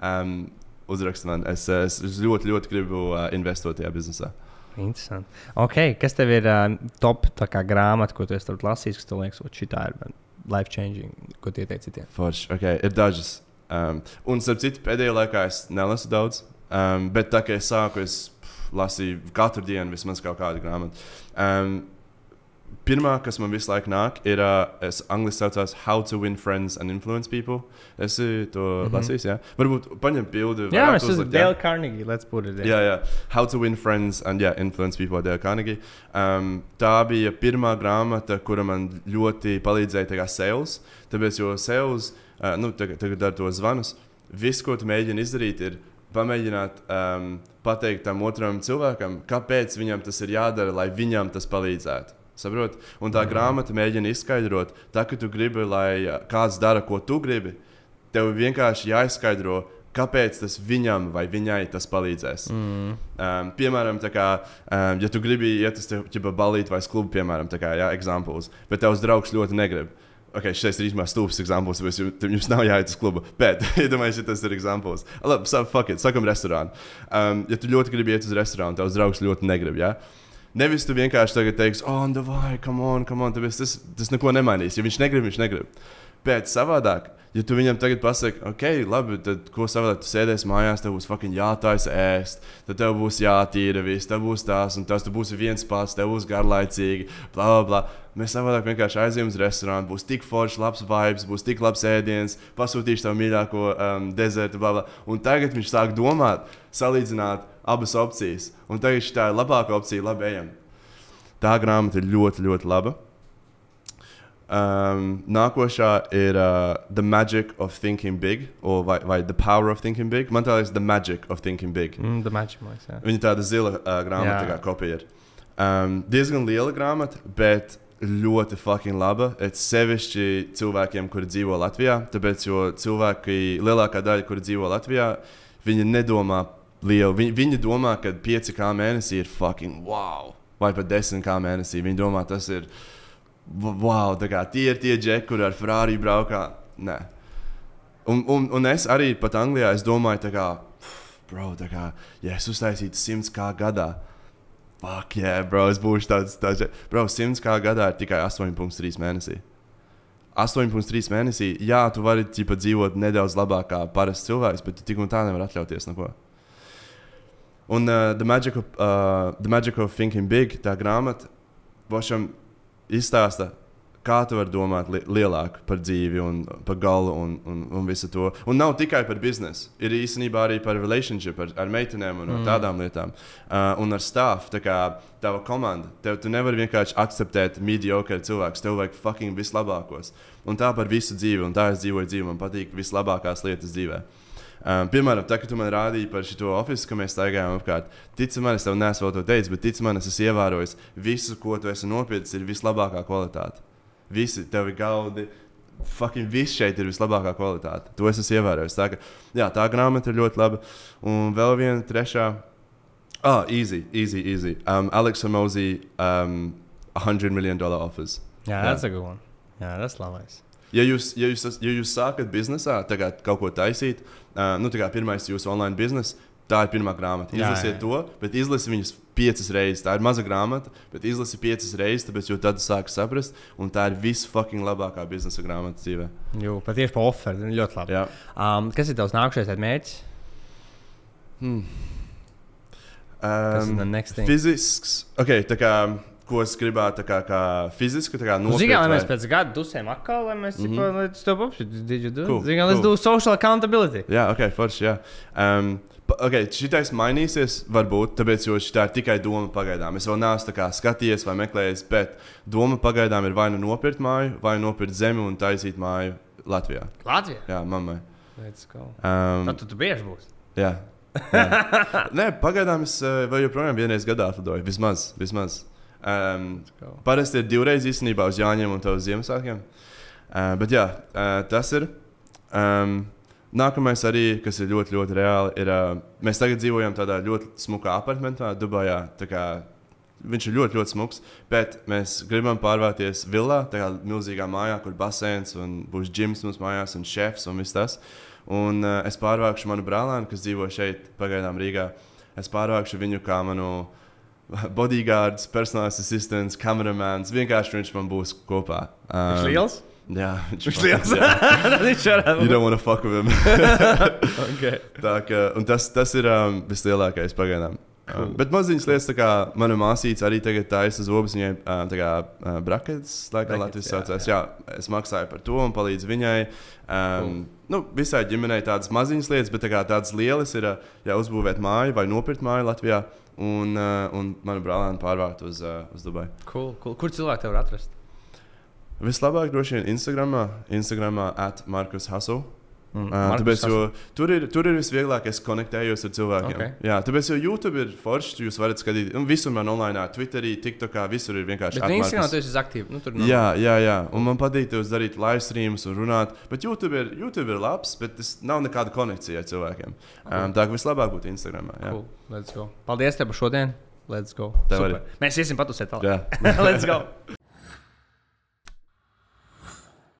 uzrakst man. Es ļoti, ļoti gribu investēt tajā biznesā. Interesanti. Okay, kas tev ir top grāmata, ko tu esi lasījis, kas tev liekas, šitā ir life changing, ko tu ieteici citiem? Forši, ir dažas. Un starp citu, pēdējā laikā es nelasu daudz, bet tā kā es sāku, es lasīju katru dienu vismaz kaut kādu grāmatu. Pirmā, kas man visu laiku nāk, ir angliski saucās How to Win Friends and Influence People. Es to lasīju, jā. Varbūt paņem bildi. Jā, mēs esam Dale Carnegie, let's put it there. Jā. How to Win Friends and Influence People Dale Carnegie. Tā bija pirmā grāmata, kura man ļoti palīdzēja sales. Tāpēc, jo sales, tagad ar to zvanus, viss, ko tu mēģini izdarīt, ir pamēģināt pateikt tam otram cilvēkam, kāpēc viņam tas ir jādara, lai viņam tas palīdzētu. Saprot? Un tā grāmata mēģina izskaidrot, tā, ka tu gribi, lai kāds dara, ko tu gribi, tev vienkārši jāizskaidro, kāpēc tas viņam vai viņai tas palīdzēs. Piemēram, ja tu gribi iet uz balīti vai klubu, piemēram, examples, bet tavs draugs ļoti negrib. Šis ir īstenībā stulbs examples, jums nav jāiet uz klubu. Bet, iedomājieties, ja tas ir examples. Labi, fuck it, sakam restorānu. Ja tu ļoti gribi iet uz restorānu, tavs draugs ļoti negrib, jā? Nevis tu vienkārši tagad teiksi, vai, come on, tāpēc tas neko nemainīs. Ja viņš negrib, viņš negrib. Bet savādāk, Ja tu viņam tagad pasaki, ok, labi, tad ko savādāk, tu sēdēsi mājās, tev būs fucking jātaisa ēst, tad tev būs jātīra viss, tev būs tās un tas, tu būsi viens pats, tev būs garlaicīgi, bla, bla, bla. Mēs savādāk vienkārši aizējam uz restorānu, būs tik forši, labs vibes, būs tik labs ēdiens, pasūtīšu tev mīļāko dezertu, bla, bla. Un tagad viņš sāk domāt, salīdzināt abas opcijas. Un tagad šī ir labākā opcija, labi, ejam. Tā grāmata ir ļoti, ļoti laba. Nākošā ir The Magic of Thinking Big, vai The Power of Thinking Big. Man tā liekas The Magic of Thinking Big. The Magic, man liekas, jā. Viņa tāda zila grāmata, kā kopija ir. Diezgan liela grāmata, bet ļoti fucking laba. Sevišķi cilvēkiem, kuri dzīvo Latvijā. Tāpēc, jo cilvēki, lielākā daļa, kuri dzīvo Latvijā, viņi nedomā lielu. Viņi domā, ka 5K mēnesī ir fucking wow. Vai pat 10K mēnesī. Viņi domā, tas ir wow, tā kā tie ir tie džeki, kuri ar Ferrari braukā. Nē. Un es arī pat Anglijā, es domāju, tā kā, bro, tā kā, ja es uztaisītu 100K gadā, fuck yeah, bro, es būšu tāds, bro, 100K gadā ir tikai 8,3 mēnesī. 8,3 mēnesī, jā, tu vari ķipa dzīvot nedaudz labāk kā parasts cilvēks, bet tu tik un tā nevar atļauties neko. Un The Magic of Thinking Big, tā grāmata, bošam, izstāsta, kā tu vari domāt lielāk par dzīvi un par galu un visu to. Un nav tikai par biznesu. Ir īstenībā arī par relationship ar meitenēm un tādām lietām. Un ar staff, tā kā tava komanda. Tu nevari vienkārši akceptēt mediocre cilvēkus. Tev vajag fucking vislabākos. Un tā par visu dzīvi. Un tā es dzīvoju dzīvi. Man patīk vislabākās lietas dzīvē. Piemēram, tā, ka tu man rādīji par šito ofisu, ka mēs staigājām apkārt. Tici man, es tev neesmu vēl to teicis, bet tici man, es esmu ievērojis, visu, ko tu esi nopircis, ir vislabākā kvalitāte. Visi tevi gaudi, fucking viss šeit ir vislabākā kvalitāte. To es esmu ievērojis. Tā, ka, jā, tā grāmata ir ļoti laba. Un vēl viena trešā. Easy. Alex Hormozi, $100 million offers. Jā, that's a good one. Jā, that's labais. Ja jūs sākat biznesā, tagad kaut ko taisīt, pirmais jūsu online biznesa, tā ir pirmā grāmata. Izlasiet to, bet izlasi viņus 5 reizes. Tā ir maza grāmata, bet izlasi 5 reizes, tāpēc jau tad sāki saprast, un tā ir viss fucking labākā biznesa grāmata dzīvē. Jū, pat tieši pa oferi, ļoti labi. Kas ir tavs nākušais mērķis? Kas ir the next thing? Fizisks, tā kā... Ko es gribētu kā fiziski nopietni. Zinām, lai mēs pēc gada dusēm atkal, lai mēs to papšķi. Zinām, let's do social accountability. Jā, forši, jā. Šitais mainīsies, varbūt, tāpēc, jo šitā ir tikai doma pagaidām. Es vēl neesmu skatījies vai meklējis, bet doma pagaidām ir vai nu nopirkt māju, vai nopirkt zemi un taisīt māju Latvijā. Latvijā? Jā, mammai. Let's go. Tad tu bieži būsi? Jā. Nē, pagaidām es vēl joprojām vienreiz gadā atlidoju. Vismaz. Parasti ir 2 reizes īstenībā uz Jāņiem un uz Ziemassvētkiem. Bet jā, tas ir. Nākamais arī, kas ir ļoti, ļoti reāli, ir, mēs tagad dzīvojam tādā ļoti smukā apartamentā Dubajā. Viņš ir ļoti, ļoti smuks, bet mēs gribam pārvākties villā, tā kā milzīgā mājā, kur baseins un būs džims mums mājās un šefs un viss tas. Un es pārvākšu manu brālēnu, kas dzīvo šeit pagaidām Rīgā. Es pārvākšu viņu kā manu bodyguards, personāls assistants, kameramans. Vienkārši viņš man būs kopā. Viņš liels? Jā, viņš liels. You don't wanna fuck with him. Okay. Tā, un tas ir vislielākais pagaidām. Cool. Bet maziņas lietas, tā kā mana māsīca arī tagad taisa zobus, viņai brackets, laikā Latvijas saucās. Jā, es maksāju par to un palīdzu viņai. Visai ģimenei tādas maziņas lietas, bet tādas lielas ir, ja uzbūvēt māju vai nopirkt māju Latvijā. Un manu brālēnu pārvākt uz Dubaju. Cool. Kur cilvēki tev var atrast? Vislabāk droši vien Instagramā @MarkusHustle. Tāpēc, jo tur ir visvieglāk, es konektējos ar cilvēkiem. Okay. Jā, tāpēc, jo YouTube ir forši, jūs varat skatīt, un visur man online, Twitterī, TikTokā, visur ir vienkārši Bet Instagramā tu esi aktīvi. Jā, un man patīk tev darīt live streamus un runāt, bet YouTube ir labs, bet tas nav nekāda konekcija ar cilvēkiem. Tā ka vislabāk būtu Instagramā. Jā. Cool, let's go. Paldies tev par šodien. Let's go. Super. Mēs iesim patusēt tālāk. Jā. Let's go.